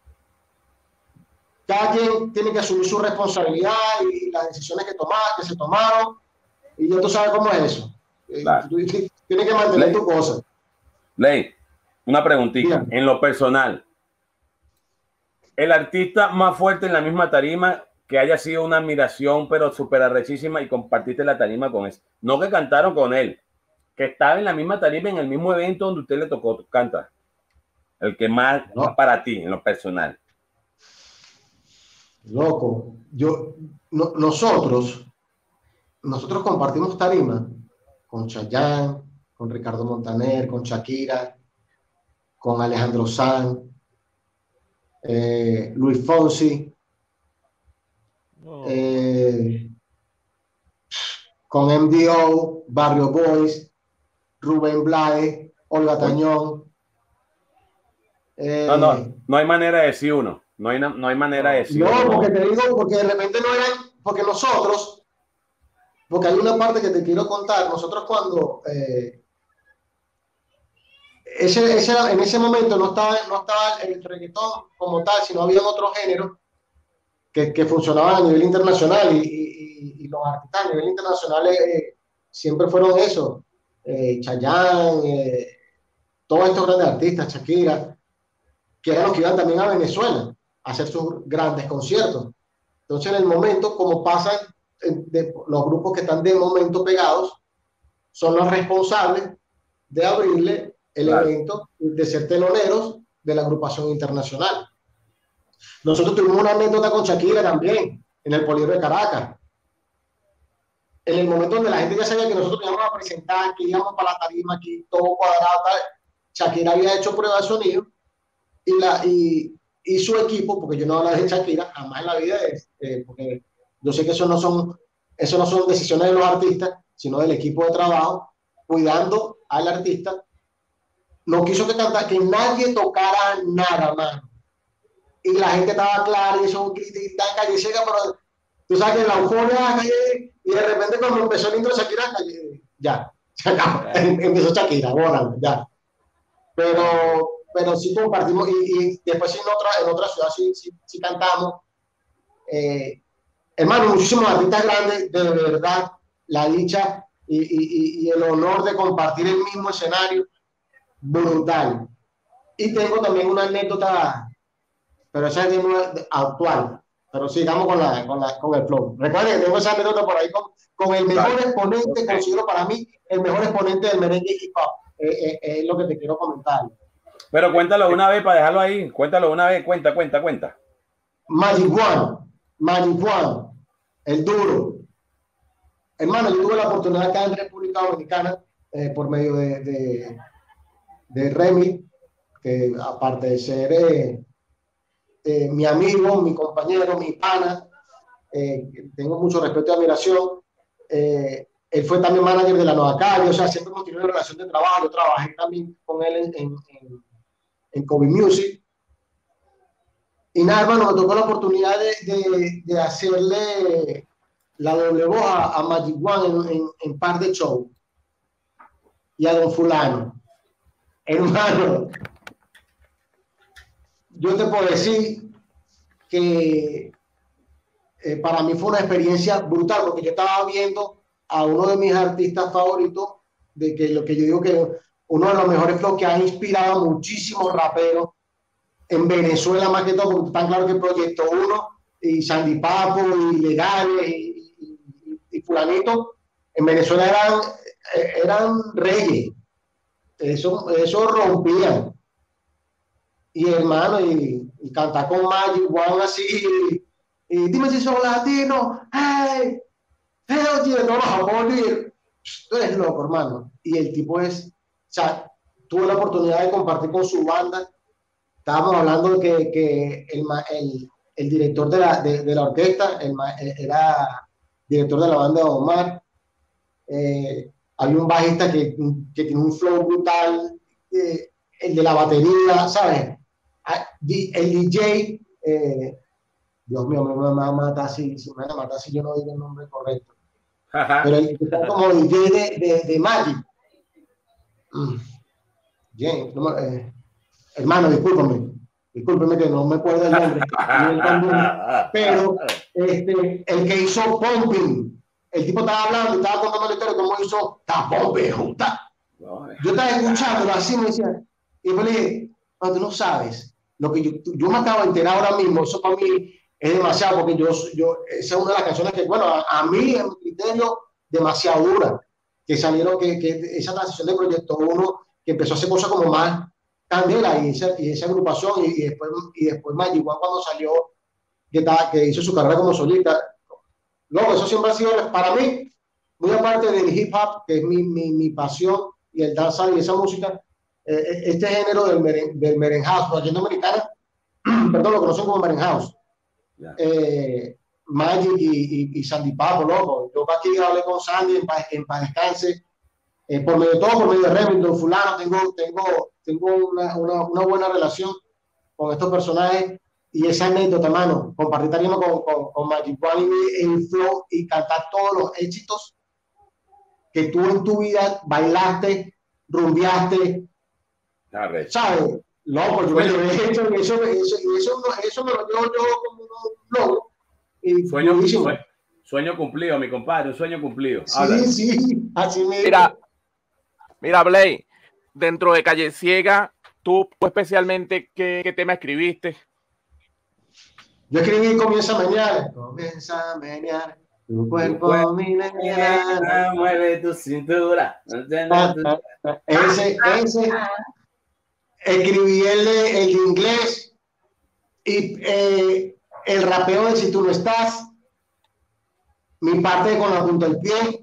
cada quien tiene que asumir su responsabilidad y las decisiones que, tomar, que se tomaron, y ya tú sabes cómo es eso. Claro. Tú tienes que mantener tu cosa. Ley, una preguntita. Bien. En lo personal, el artista más fuerte en la misma tarima, que haya sido una admiración, pero súper arrechísima, y compartiste la tarima con él. No que cantaron con él, que estaba en la misma tarima, en el mismo evento donde usted le tocó cantar. El que más no. Para ti, en lo personal. Loco, yo, no, nosotros, nosotros compartimos tarima con Chayanne, con Ricardo Montaner, con Shakira, con Alejandro Sanz, eh, Luis Fonsi, oh. eh, con M D O, Barrio Boys, Rubén Blades, Olga Tañón. Eh, no, no, no hay manera de decir uno. No hay, no hay manera de decir No, uno. porque te digo, porque de repente no eran, porque nosotros, porque hay una parte que te quiero contar. Nosotros cuando eh, ese, ese, en ese momento no estaba, no estaba el reggaetón como tal, sino había otros géneros que, que funcionaban a nivel internacional, y, y, y los artistas a nivel internacional eh, siempre fueron eso, eh, Chayanne, eh, todos estos grandes artistas, Shakira, que eran los que iban también a Venezuela a hacer sus grandes conciertos. Entonces, en el momento, como pasan de, los grupos que están de momento pegados, son los responsables de abrirle el claro. evento, de ser teloneros de la agrupación internacional. Nosotros tuvimos una anécdota con Shakira también, en el Poliedro de Caracas. En el momento donde la gente ya sabía que nosotros íbamos a presentar, que íbamos para la tarima, aquí todo cuadrado, tal, Shakira había hecho prueba de sonido, y, la, y, y su equipo, porque yo no hablo de Shakira, jamás en la vida, es, eh, porque yo sé que eso no, son, eso no son decisiones de los artistas, sino del equipo de trabajo, cuidando al artista. No quiso que cantara, que nadie tocara nada, mano. Y la gente estaba clara, y eso un grito y tal, calle seca, pero tú sabes que la euforia calle, y de repente cuando empezó el intro de Shakira, calle, ya, se acabó, empezó Shakira, bueno, ya. Pero, pero sí compartimos, y, y después sí en otra, en otra ciudad sí, sí, sí cantamos. Eh, hermano, muchísimos artistas grandes, de verdad, la dicha y, y, y el honor de compartir el mismo escenario, brutal. Y tengo también una anécdota, pero esa es actual, pero sigamos con, la, con, la, con el flow. Recuerden que tengo esa anécdota por ahí con, con el mejor claro. exponente, okay. considero para mí el mejor exponente del merengue hip hop. Es eh, eh, lo que te quiero comentar. Pero cuéntalo una vez para dejarlo ahí. Cuéntalo una vez, cuenta, cuenta, cuenta. Magic One, Magic One, el duro. Hermano, yo tuve la oportunidad acá en República Dominicana, eh, por medio de, de, de Remy, que aparte de ser eh, eh, mi amigo, mi compañero, mi pana, eh, tengo mucho respeto y admiración. Eh, él fue también manager de la Nueva Cali, o sea, siempre hemos tenido una relación de trabajo. Yo trabajé también con él en, en, en, en Kobe Music. Y nada, hermano, me tocó la oportunidad de, de, de hacerle la doble voz a, a Magic One en, en, en par de show. Y a Don Fulano. Hermano, yo te puedo decir que eh, para mí fue una experiencia brutal, porque yo estaba viendo a uno de mis artistas favoritos, de que lo que yo digo que uno de los mejores flows que ha inspirado a muchísimos raperos en Venezuela, más que todo, porque están claro que Proyecto Uno y Sandy Papo y Legales y, y, y Fulanito en Venezuela eran, eran reyes. Eso, eso rompían. Y hermano, y, y cantar con Magic One así, y, y dime si son latinos, hey, hell yeah, no vas a morir. Tú eres loco, hermano. Y el tipo es, o sea, tuve la oportunidad de compartir con su banda. Estábamos hablando de que, que el, el, el director de la, de, de la orquesta el, era director de la banda de Omar. Eh, hay un bajista que, que tiene un flow brutal, eh, el de la batería, ¿sabes? El D J, eh, Dios mío, me va a matar si, si me van a matar si yo no digo el nombre correcto. Ajá. Pero el que está como D J de, de, de Magic. Mm. Bien, no, eh, hermano, discúlpame, discúlpame que no me acuerdo el nombre, pero este, el que hizo Pumping, el tipo estaba hablando y estaba contando la historia de cómo hizo ta Pumping, yo estaba escuchándolo así, me decía, y me le dije, no, tú no sabes, lo que yo, yo me acabo de enterar ahora mismo, eso para mí es demasiado, porque yo, yo esa es una de las canciones que, bueno, a, a mí, en mi criterio, demasiado dura, que salieron, que, que esa transición de Proyecto Uno, que empezó a hacer cosas como más Candela y esa, y esa agrupación, y, y después, y después Magic One cuando salió, que, ta, que hizo su carrera como solista. Luego, eso siempre ha sido, para mí, muy aparte del hip hop, que es mi, mi, mi pasión, y el danza y esa música, eh, este género del, meren, del merenhouse, por aquí en Dominicana, perdón, lo conocen como merenhouse. Yeah. Eh, Magic y, y, y Sandy Papo, loco. Yo aquí hablé con Sandy en paz en pa descanse, eh, por medio de todo, por medio de Remington, fulano, tengo, tengo, tengo una, una, una buena relación con estos personajes, y esa anécdota, mano, compartir tarima con, con, con Magic One y el flow y cantar todos los éxitos que tú en tu vida bailaste, rumbeaste, ¿sabes? Loco, yo me lo he hecho, y eso, eso, eso, eso me lo llevo yo como un loco. Y sueño, sueño, sueño cumplido, mi compadre, un sueño cumplido. Sí, Habla. sí, así me Mira, mira, Blay, dentro de Calle Ciega, tú especialmente, ¿qué, qué tema escribiste? Yo escribí Comienza a menear, comienza a menear, tu cuerpo mi negra, mueve tu cintura. Ese, ese, escribí el de, el de inglés, y eh, el rapeo de Si tú no estás, mi parte de Con la punta del pie.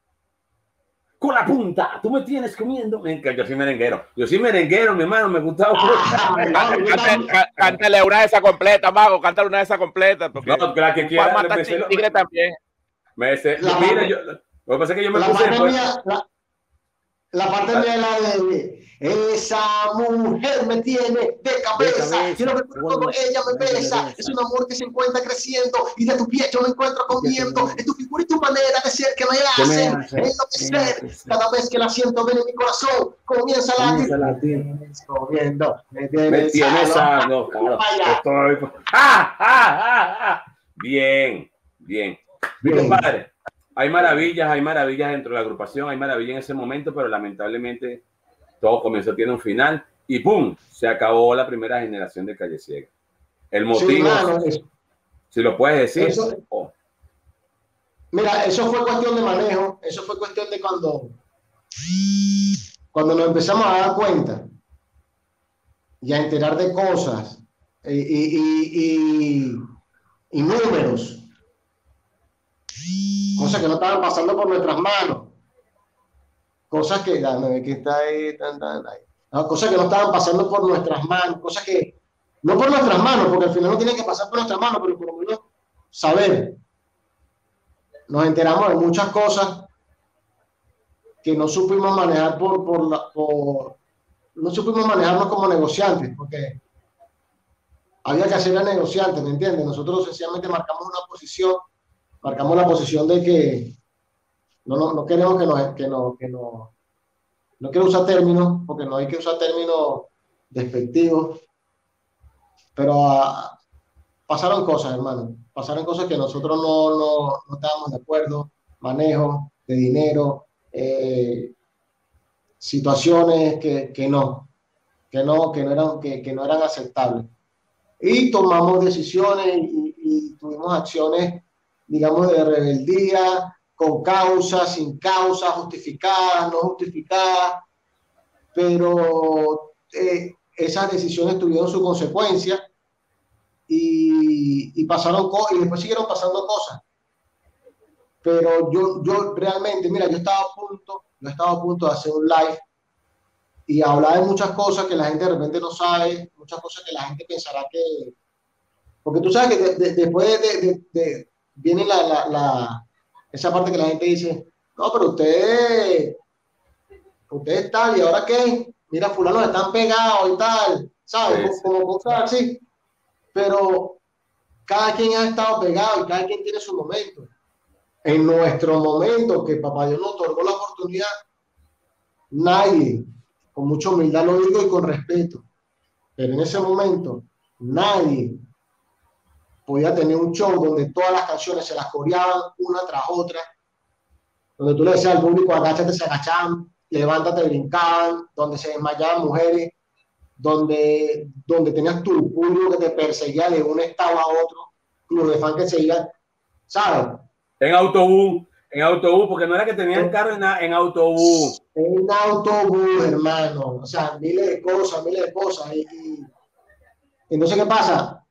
Con la punta, tú me tienes comiendo. Yo soy merenguero, yo soy merenguero, mi hermano, me gustaba. Ah, cántale, cántale una de esas completas, mago, cántale una de esas completas. Porque no, la que quiera. El tigre también. Me dice, mira, yo, lo que pasa es que yo me la puse. Parte pues, mía, la, la parte mía es la de esa mujer me tiene de cabeza, quiero ver cómo ella me besa, es un amor que se encuentra creciendo y de tu pie yo me encuentro comiendo, es tu figura y tu manera de ser que me hacen enloquecer, cada vez que la siento ven en mi corazón, comienza a latir, comiendo, me tienes algo, claro, estoy, ¡ah, ah, ah, ah! Bien, bien, mi compadre, hay maravillas, hay maravillas dentro de la agrupación, hay maravillas en ese momento, pero lamentablemente todo comenzó, tiene un final y ¡pum! Se acabó la primera generación de Calle Ciega. El motivo, sí, mano, si lo puedes decir. Eso, oh. Mira, eso fue cuestión de manejo, eso fue cuestión de cuando, cuando nos empezamos a dar cuenta y a enterar de cosas y, y, y, y, y números, cosas que no estaban pasando por nuestras manos. Cosas que, dame, que está ahí, tan, tan, ahí. No, cosas que no estaban pasando por nuestras manos, cosas que, no por nuestras manos, porque al final no tienen que pasar por nuestras manos, pero por lo menos saber. Nos enteramos de muchas cosas que no supimos manejar por, por, la, por no supimos manejarnos como negociantes, porque había que hacer a negociantes, ¿me entiendes? Nosotros sencillamente marcamos una posición, marcamos la posición de que no, no, no queremos que nos, que no, que no, no quiero usar términos, porque no hay que usar términos despectivos, pero a, pasaron cosas, hermano, pasaron cosas que nosotros no, no, no estábamos de acuerdo, manejo de dinero, eh, situaciones que, que no, que no, que no eran, que, que no eran aceptables. Y tomamos decisiones y, y tuvimos acciones, digamos, de rebeldía, con causa, sin causa, justificadas, no justificadas, pero eh, esas decisiones tuvieron su consecuencia y, y pasaron cosas, y después siguieron pasando cosas. Pero yo, yo realmente, mira, yo estaba a punto, yo estaba a punto de hacer un live y hablar de muchas cosas que la gente de repente no sabe, muchas cosas que la gente pensará que... Porque tú sabes que de, de, después de, de, de, viene la, la, la, esa parte que la gente dice, no, pero usted, usted es tal, ¿y ahora qué? Mira, fulanos están pegados y tal, ¿sabes? Sí, Como cosas así. Pero cada quien ha estado pegado y cada quien tiene su momento. En nuestro momento, que papá Dios nos otorgó la oportunidad, nadie, con mucha humildad lo digo y con respeto, pero en ese momento, nadie podía tener un show donde todas las canciones se las coreaban una tras otra, donde tú le decías al público, agáchate, se agachaban, levántate, brincaban, donde se desmayaban mujeres, donde, donde tenías tu público que te perseguía de un estado a otro, club de fan que seguía, ¿sabes? En autobús, en autobús, porque no era que tenían carro en, en autobús. En autobús, hermano, o sea, miles de cosas, miles de cosas. Y, y entonces, ¿qué pasa?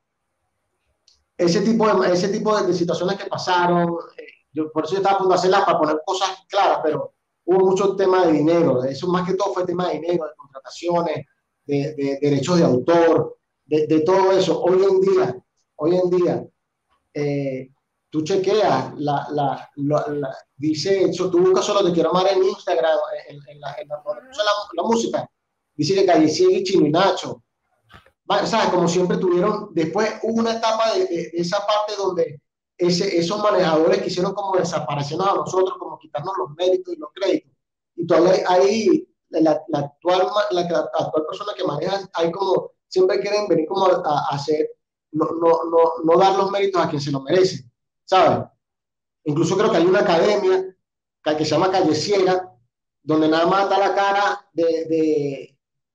Ese tipo de, ese tipo de, de situaciones que pasaron, eh, yo, por eso yo estaba a punto de hacerlas para poner cosas claras, pero hubo mucho tema de dinero. Eso más que todo fue tema de dinero, de contrataciones, de, de, de derechos de autor, de, de todo eso. Hoy en día, hoy en día, eh, tú chequeas, la, la, la, la, dice, eso, tú buscas solo Te Quiero Amar en Instagram, en, en, la, en la, la, la música, dice que Calle Ciega y Chino y Nacho, ¿sabes? Como siempre tuvieron, después hubo una etapa de, de, de esa parte donde ese, esos manejadores quisieron como desaparecernos a nosotros, como quitarnos los méritos y los créditos, y todavía hay, la, la, actual, la, la actual persona que maneja, hay como, siempre quieren venir como a, a hacer, no, no, no, no dar los méritos a quien se lo merece, ¿sabes? Incluso creo que hay una academia que se llama Calle Ciega, donde nada más está la cara de, de,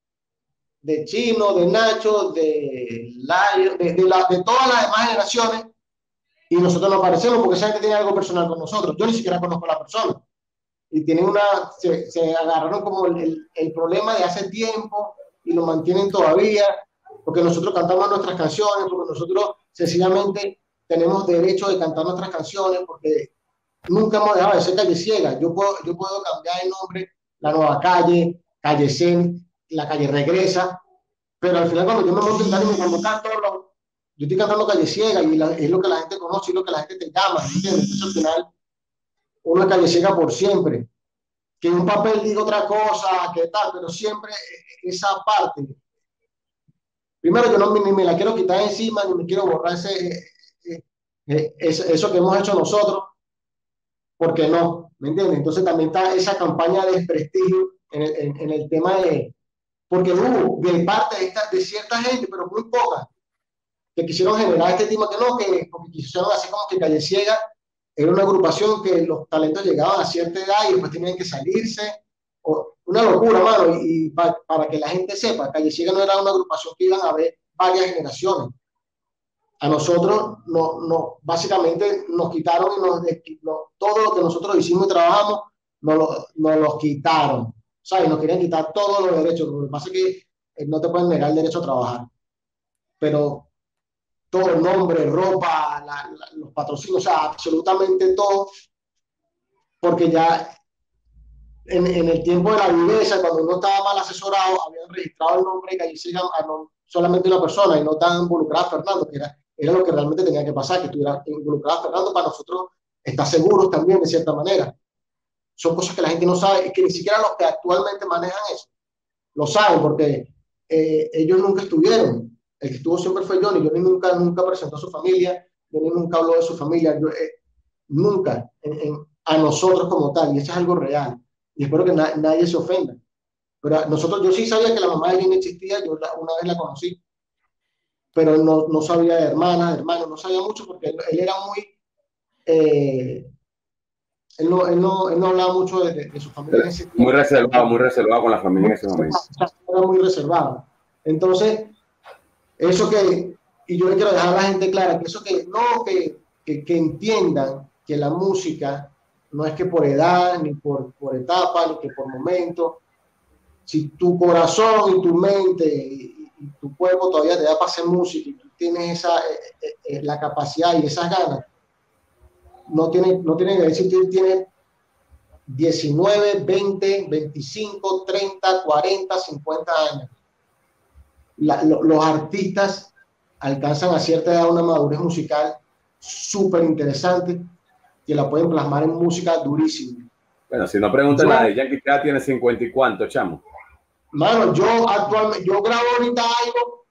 de Chino, de Nacho, de, Layo, de, de, la, de todas las demás generaciones, y nosotros nos parecemos porque esa gente tiene algo personal con nosotros. Yo ni siquiera conozco a la persona. Y tienen una, se, se agarraron como el, el, el problema de hace tiempo y lo mantienen todavía, porque nosotros cantamos nuestras canciones, porque nosotros sencillamente tenemos derecho de cantar nuestras canciones, porque nunca hemos dejado de ser Calle Ciega. Yo puedo, yo puedo cambiar el nombre, La Nueva Calle, Calle Zen, La Calle Regresa, pero al final cuando yo me monto en tarima y cuando canto, lo, yo estoy cantando Calle Ciega y la, es lo que la gente conoce y lo que la gente te llama, ¿entiendes? Entonces al final uno es Calle Ciega por siempre. Que un papel diga otra cosa, que tal, pero siempre esa parte. Primero, yo no ni me la quiero quitar encima, ni me quiero borrar ese, eh, eh, eso que hemos hecho nosotros, porque no, ¿me entiendes? Entonces también está esa campaña de desprestigio en el, en, en el tema de, porque hubo de parte de, esta, de cierta gente, pero muy poca, que quisieron generar este tema que no, que porque quisieron hacer como que Calle Ciega era una agrupación que los talentos llegaban a cierta edad y después tenían que salirse. O, una locura, mano. Y, y pa, para que la gente sepa, Calle Ciega no era una agrupación que iban a ver varias generaciones. A nosotros, no, no, básicamente, nos quitaron y nos, no, todo lo que nosotros hicimos y trabajamos, nos lo, nos los quitaron. ¿Sabes? Nos querían quitar todos los derechos. Lo que pasa es que eh, no te pueden negar el derecho a trabajar. Pero todo el nombre, ropa, la, la, los patrocinios, o sea, absolutamente todo, porque ya en, en el tiempo de la viveza, cuando uno estaba mal asesorado, habían registrado el nombre de Calle Ciega a no, solamente una persona y no tan involucrada a Fernando, que era, era lo que realmente tenía que pasar, que estuviera involucrada a Fernando para nosotros estar seguros también, de cierta manera. son cosas que la gente no sabe y que ni siquiera los que actualmente manejan eso lo saben, porque eh, ellos nunca estuvieron. El que estuvo siempre fue Johnny. Johnny nunca, nunca presentó a su familia, Johnny nunca habló de su familia, yo, eh, nunca en, en, a nosotros como tal, y eso es algo real. Y espero que na nadie se ofenda. Pero nosotros, yo sí sabía que la mamá de Johnny existía, yo la, una vez la conocí, pero no, no sabía de hermanas, de hermanos, no sabía mucho porque él, él era muy... Eh, Él no, él, no, él no hablaba mucho de, de, de su familia en ese tiempo. Muy reservado, muy reservado con la familia en ese momento. Era muy reservado. Entonces, eso que, y yo le quiero dejar a la gente clara, que eso que, no, que, que, que entiendan que la música no es que por edad, ni por, por etapa, ni que por momento. Si tu corazón y tu mente y, y tu cuerpo todavía te da para hacer música y tú tienes esa, eh, eh, la capacidad y esas ganas, no tiene, no tiene que decir que tiene diecinueve, veinte, veinticinco, treinta, cuarenta, cincuenta años. La, lo, los artistas alcanzan a cierta edad una madurez musical súper interesante que la pueden plasmar en música durísima. Bueno, si no preguntan nada, Yankee ya tiene cincuenta y cuánto, chamo. Mano, yo actualmente, yo grabo ahorita algo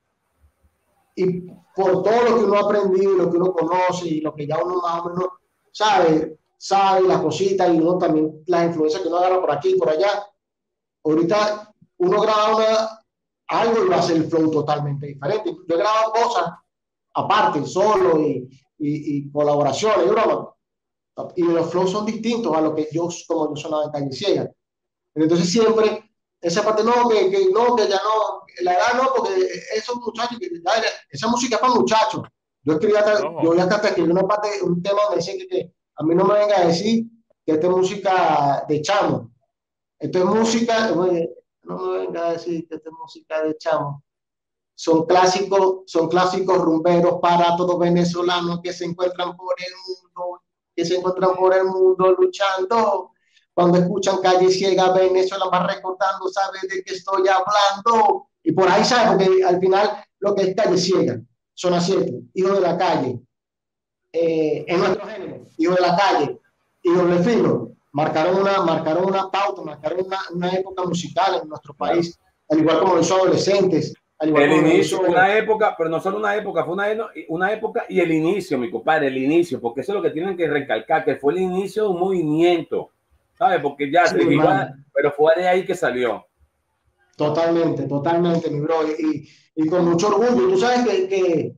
y por todo lo que uno ha aprendido y lo que uno conoce y lo que ya uno más o menos sabe, sabe las cositas y uno también las influencias que uno agarra por aquí y por allá. Ahorita uno graba una, algo y va a ser el flow totalmente diferente. Yo he grabado cosas aparte, solo y, y, y colaboraciones, y broma. Y los flows son distintos a lo que yo, como yo sonaba en Calle Ciega. Entonces siempre, esa parte, no, que, que no, que ya no, la edad no, porque esos muchachos, que, ya, esa música es para muchachos. Yo escribí hasta, no. yo ya hasta escribí una parte, un tema donde decía que, que a mí no me venga a decir que esta es música de chamo. Esto es música, no me venga a decir que esta es música de chamo. Son clásicos, son clásicos rumberos para todos venezolanos que se encuentran por el mundo, que se encuentran por el mundo luchando. Cuando escuchan Calle Ciega, Venezuela va recordando, sabe de qué estoy hablando. Y por ahí sabe, porque al final lo que es Calle Ciega, Zona siete, Hijo de la Calle, eh, en nuestro género, Hijo de la Calle y Doble Filo, marcaron una, marcaron una pauta, marcaron una, una época musical en nuestro país, al igual como los adolescentes. Al igual el como inicio, hizo... una época, pero no solo una época, fue una, una época y el inicio, mi compadre, el inicio, porque eso es lo que tienen que recalcar, que fue el inicio de un movimiento, ¿sabes? Porque ya sí, se igual, pero fue de ahí que salió. Totalmente, totalmente, mi bro, y, y con mucho orgullo. Tú sabes que, que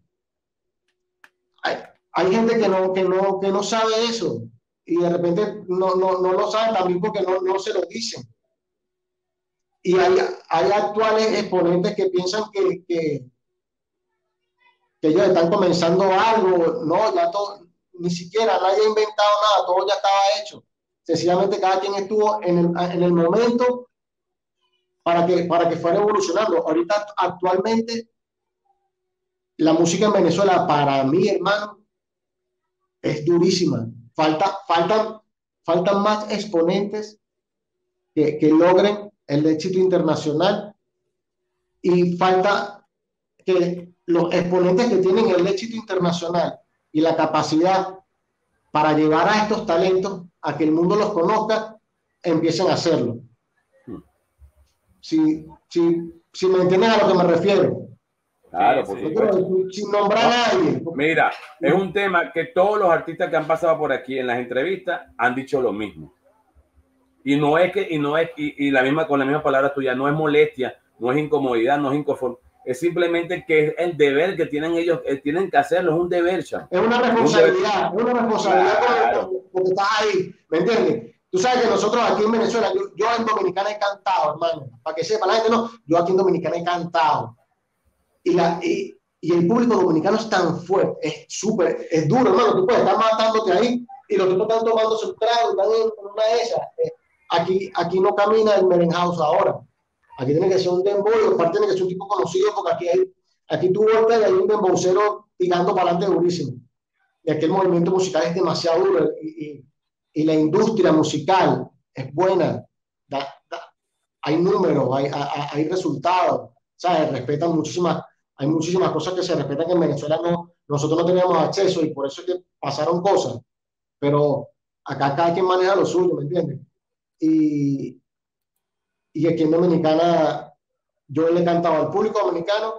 hay, hay gente que no, que, no, que no sabe eso, y de repente no, no, no lo saben también porque no, no se lo dicen. Y hay, hay actuales exponentes que piensan que, que, que ellos están comenzando algo. No, ya todo, ni siquiera nadie ha inventado nada, todo ya estaba hecho. Sencillamente cada quien estuvo en el, en el momento para que, para que fuera evolucionando. Ahorita, actualmente, la música en Venezuela, para mí, hermano, es durísima. Falta, faltan, faltan más exponentes que, que logren el éxito internacional, y falta que los exponentes que tienen el éxito internacional y la capacidad para llevar a estos talentos a que el mundo los conozca, empiecen a hacerlo. Si, si, si me entienden a lo que me refiero. Claro, por supuesto. Sin nombrar a nadie. Mira, es un tema que todos los artistas que han pasado por aquí en las entrevistas han dicho lo mismo. Y no es que, y no es, y, y la misma, con la misma palabra tuya, no es molestia, no es incomodidad, no es inconformidad, es simplemente que es el deber que tienen ellos, eh, tienen que hacerlo, es un deber, chamo. Es una responsabilidad, es una responsabilidad claro. porque, porque estás ahí, ¿me entiendes? Tú sabes que nosotros aquí en Venezuela, yo, yo en Dominicana he cantado, hermano, para que sepa la gente, no, yo aquí en Dominicana he cantado. Y, la, y, y el público dominicano es tan fuerte, es súper, es duro, hermano, tú puedes estar matándote ahí y los tipos están tomando su trago, están en una de esas. Eh, Aquí, aquí no camina el merenhouse ahora. Aquí tiene que ser un dembow, y aparte tiene que ser un tipo conocido, porque aquí, hay, aquí tú volteas y hay un dembowcero tirando para adelante durísimo. Y aquí el movimiento musical es demasiado duro, y, y, y la industria musical es buena. Da, da, hay números, hay, hay, hay resultados, ¿sabes? Respetan muchísimas, hay muchísimas cosas que se respetan que en Venezuela no, nosotros no teníamos acceso, y por eso es que pasaron cosas. Pero acá cada quien maneja lo suyo, ¿me entiendes? y, y aquí en Dominicana yo le he cantado al público dominicano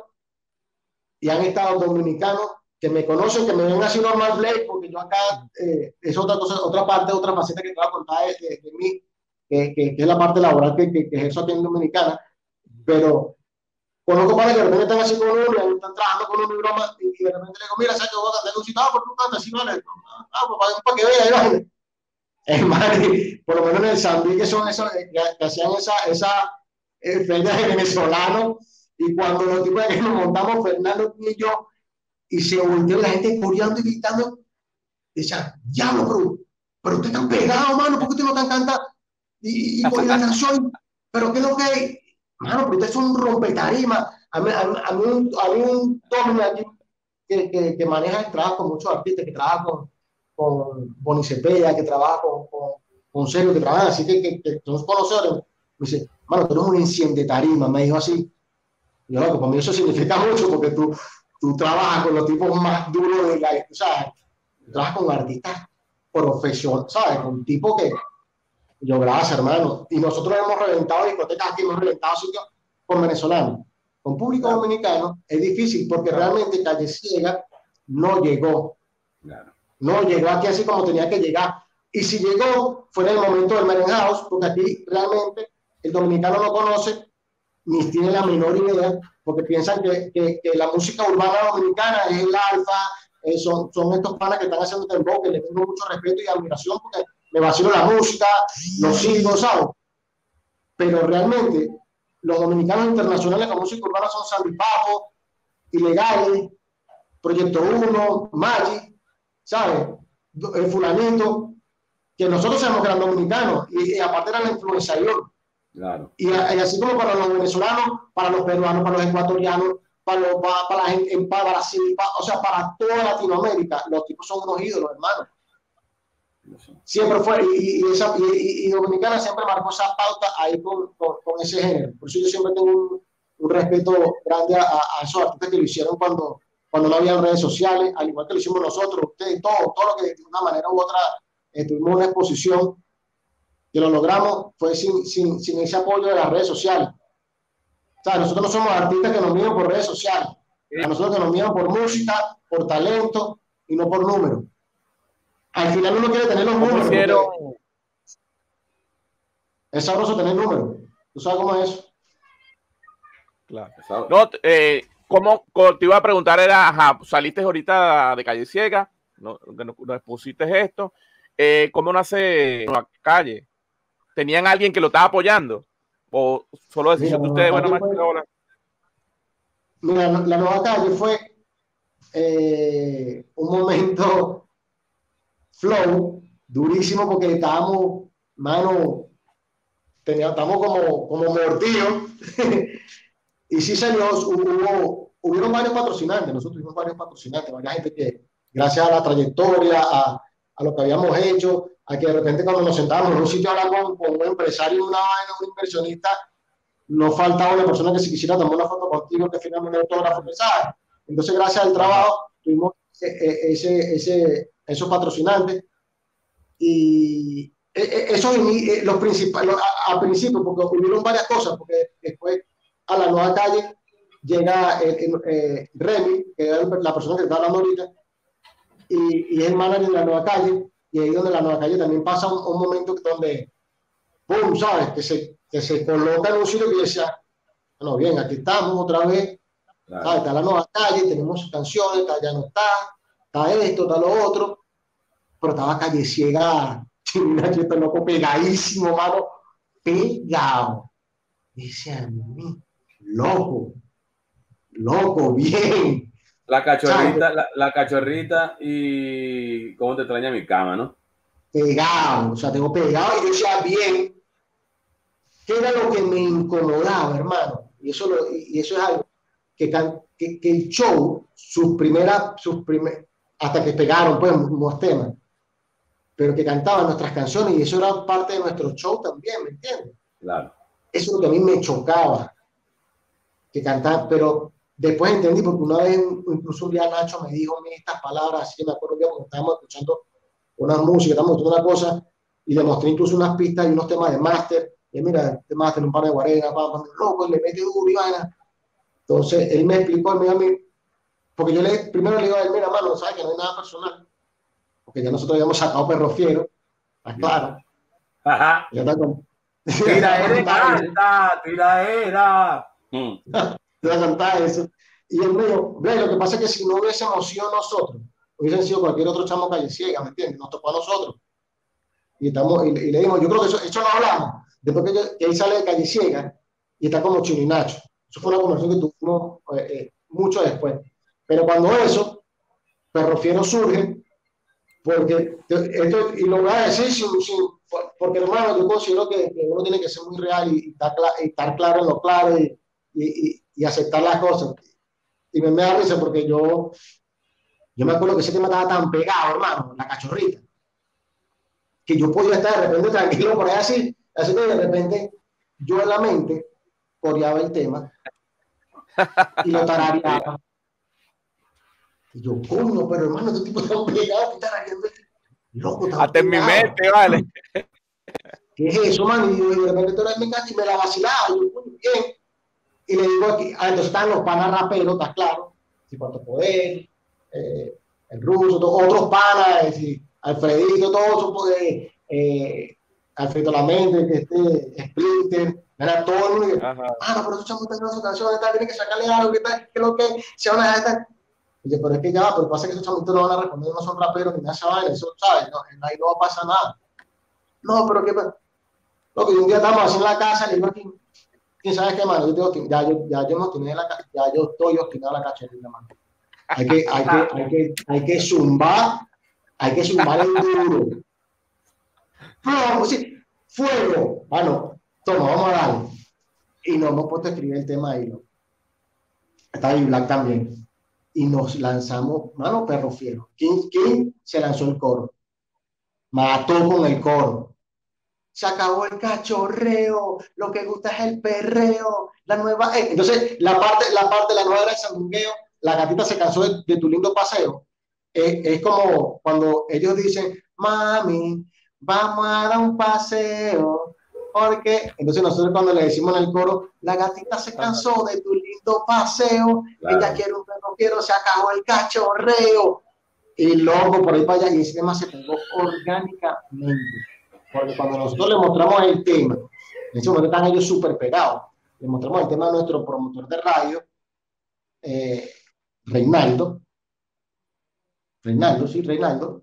y han estado dominicanos que me conocen, que me ven así normal Blake, porque yo acá eh, es otra cosa, otra parte, otra faceta que te voy a contar de, de, de mí, que, que, que es la parte laboral que, que, que ejerzo aquí en Dominicana, pero conozco padres que de repente están así con uno, y están trabajando con uno y broma, y, y de repente le digo, mira, ¿sabes que voy a cantar un sitio? Ah, ¿por qué tú cantas así? Vale, ah, pues para, para que vea, vale. Es más, por lo menos en el Zambí, que son esos, que, que hacían esa, esa eh, feria de venezolanos, y cuando los tipos de que nos montamos, Fernando y yo, y se volteó la gente coreando y gritando, decían, diablo, pero, pero usted está pegado, mano, ¿por qué usted no tan canta? Y, y, y con la canción, pero ¿qué es lo que hay? Mano, pero usted es un rompetarima. A mí, a, a mí un, a mí un Tommy aquí que, que, que maneja el trabajo con muchos artistas, que trabaja con, con Bonnie Cepeda, que trabaja con, con, con Sergio, que trabaja así, que, que, que son conocedores. Me dice, mano, tú eres un enciende tarima, me dijo así. Y yo, loco, para mí eso significa mucho, porque tú, tú trabajas con los tipos más duros de la, ¿sabes? Tú trabajas con artistas profesionales, ¿sabes? Con tipos que yo, gracias, hermano. Y nosotros hemos reventado discotecas aquí, hemos reventado sitios con venezolanos. Con público claro. dominicano es difícil, porque claro. realmente Calle Ciega no llegó. Claro. No llegó aquí así como tenía que llegar. Y si llegó, fue en el momento del Merenhouse, porque aquí realmente el dominicano no conoce, ni tiene la menor idea, porque piensan que, que, que la música urbana dominicana es el alfa, eh, son, son estos panas que están haciendo tempo, que les tengo mucho respeto y admiración, porque me vacilo la música, los sigo, ¿sabes? Pero realmente, los dominicanos internacionales con música urbana son Sandy Papo, Ilegales, Proyecto Uno, Magic, ¿sabes? El fulanito, que nosotros sabemos que eran dominicanos, y, y aparte eran la influencia yo. Claro. Y, y así como para los venezolanos, para los peruanos, para los ecuatorianos, para, los, para, para la gente en para Brasil, para, o sea, para toda Latinoamérica, los tipos son unos ídolos, hermanos. Siempre fue, y, y, esa, y, y Dominicana siempre marcó esa pauta ahí con, con, con ese género. Por eso yo siempre tengo un, un respeto grande a, a esos artistas que lo hicieron cuando, cuando no había redes sociales, al igual que lo hicimos nosotros, ustedes, todo, todo lo que de una manera u otra eh, tuvimos una exposición, que lo logramos fue sin, sin, sin ese apoyo de las redes sociales. O sea, nosotros no somos artistas que nos miden por redes sociales, a nosotros que nos miden por música, por talento y no por números. Al final uno quiere tener los números. Hicieron... Es sabroso tener números. ¿Tú sabes cómo es eso? Claro. No, eh, ¿cómo, te iba a preguntar, era, ajá, saliste ahorita de Calle Ciega, no, nos, nos pusiste esto, eh, ¿cómo nace Nueva Calle? ¿Tenían alguien que lo estaba apoyando? ¿O solo decisión de ustedes? Bueno, fue, mira, la Nueva Calle fue eh, un momento flow durísimo, porque estábamos, mano, tenía, estábamos como, como mordidos. Y sí salió, hubo, hubieron varios patrocinantes, nosotros tuvimos varios patrocinantes, varias gente que, gracias a la trayectoria, a, a lo que habíamos hecho, a que de repente cuando nos sentábamos en un sitio a hablar con, con un empresario, una vaina, un inversionista, no faltaba una persona que si quisiera tomar una foto contigo, que finalmente un autógrafo, ¿sabes? Entonces, gracias al trabajo, tuvimos ese, ese, ese, esos patrocinantes, y esos los principales, al principio, porque hubieron varias cosas, porque después a la Nueva Calle llega eh, eh, Remy, que es la persona que está hablando ahorita, y, y es el manager de la Nueva Calle, y ahí donde la Nueva Calle también pasa un, un momento donde, ¡pum!, ¿sabes? Que se, que se coloca en un sitio que decía, bueno, bien, aquí estamos otra vez, claro. ¿Sabes? Está la Nueva Calle, tenemos canciones, ya no está, está esto, está lo otro, pero estaba Calle Ciega, este loco pegadísimo, mano, pegado. Dice a mí, loco, loco, bien. La cachorrita, la, la cachorrita y cómo te extraña mi cama, ¿no? Pegado, o sea, tengo pegado y yo decía bien. ¿Qué era lo que me incomodaba, hermano? Y eso, lo, y eso es algo que, que, que el show, sus primeras, sus primer, hasta que pegaron, pues, unos temas, pero que cantaban nuestras canciones, y eso era parte de nuestro show también, ¿me entiendes? Claro. Eso es lo que a mí me chocaba, que cantar, pero después entendí, porque una vez, incluso un día Nacho me dijo estas palabras, así me acuerdo que cuando estábamos escuchando una música, estábamos escuchando una cosa, y le mostré incluso unas pistas y unos temas de máster. Y mira, este máster, un par de guarenas, papá, loco, le mete duro y vaina. Entonces, él me explicó, él me dijo a mí, porque yo le, primero le digo a él, mira, mano, sabes que no hay nada personal, porque ya nosotros habíamos sacado Perro Fiero, está claro. Ajá. Ya está con... Tiraera alta, tiraera. Te voy a cantar eso. Y él me dijo, ve, lo que pasa es que si no hubiésemos sido nosotros, hubiesen sido cualquier otro chamo Calle Ciega, ¿me entiendes? Nos tocó a nosotros. Y, estamos, y, y le dijimos, yo creo que eso, eso no hablamos, después que, yo, que él sale de Calle Ciega y está como Chino y Nacho. Eso fue una conversación que tuvimos eh, eh, mucho después. Pero cuando eso, Perro Fiero surge, porque esto, y lo voy a decir sin, sin, porque hermano, yo considero que, que uno tiene que ser muy real y, y, estar, y estar claro en lo claro y, y, y aceptar las cosas. Y me, me da risa porque yo, yo me acuerdo que ese tema estaba tan pegado, hermano, la cachorrita, que yo podía estar de repente tranquilo por ahí así, así que de repente yo en la mente coreaba el tema y lo tarareaba. Y yo, coño, pero hermano, este tipo está pegado, que tarareando. Loco, hasta en mi mente, vale. ¿Qué es eso, man? Y yo, de repente todo me encanta y me la vacilaba. Y yo, coño, bien. Y le digo aquí, ah, entonces están los panas raperos, está claro. Si Cuarto Poder, eh, el Ruso, todo, otros panas, es decir, Alfredito, todo eso, poder, eh, Alfredo Lamente, que este, Splinter, era todo el mundo. Ah, no, pero esos chamos están en su canción, tienen que sacarle algo, que tal, que lo que se van a dejar. Y yo, pero es que ya, pero pasa que esos chamitos no van a responder, no son raperos ni nada, ¿sabes? Eso, ¿sabes? No, ahí no va a pasar nada. No, pero qué pasa. Lo que un día estamos así en la casa, le digo aquí, ¿quién sabe qué, mano? Yo tengo, ya, yo, ya yo no tiene la ya yo estoy obstinado a la cachorrita, mano. Hay que, hay que, hay que, hay que zumbar, hay que zumbar el duro. No, sí, fuego. Bueno, toma, vamos a darle. Y nos hemos puesto a escribir el tema ahí, ¿no? Está ahí Black también. Y nos lanzamos, mano, Perro Fiero. ¿Quién, quién se lanzó el coro? Mató con el coro. Se acabó el cachorreo, lo que gusta es el perreo, la nueva... Eh. Entonces, la parte, la parte, la nueva era el sandungueo, la gatita se cansó de, de tu lindo paseo. Eh, es como cuando ellos dicen, mami, vamos a dar un paseo, porque... Entonces nosotros cuando le decimos en el coro, la gatita se cansó de tu lindo paseo, claro. Ella quiere un perro, quiero, se acabó el cachorreo. Y luego por ahí para allá, y ese tema se pegó orgánicamente. Porque cuando nosotros le mostramos el tema, en ese momento están ellos súper pegados, le mostramos el tema a nuestro promotor de radio, eh, Reinaldo, Reinaldo, sí, Reinaldo,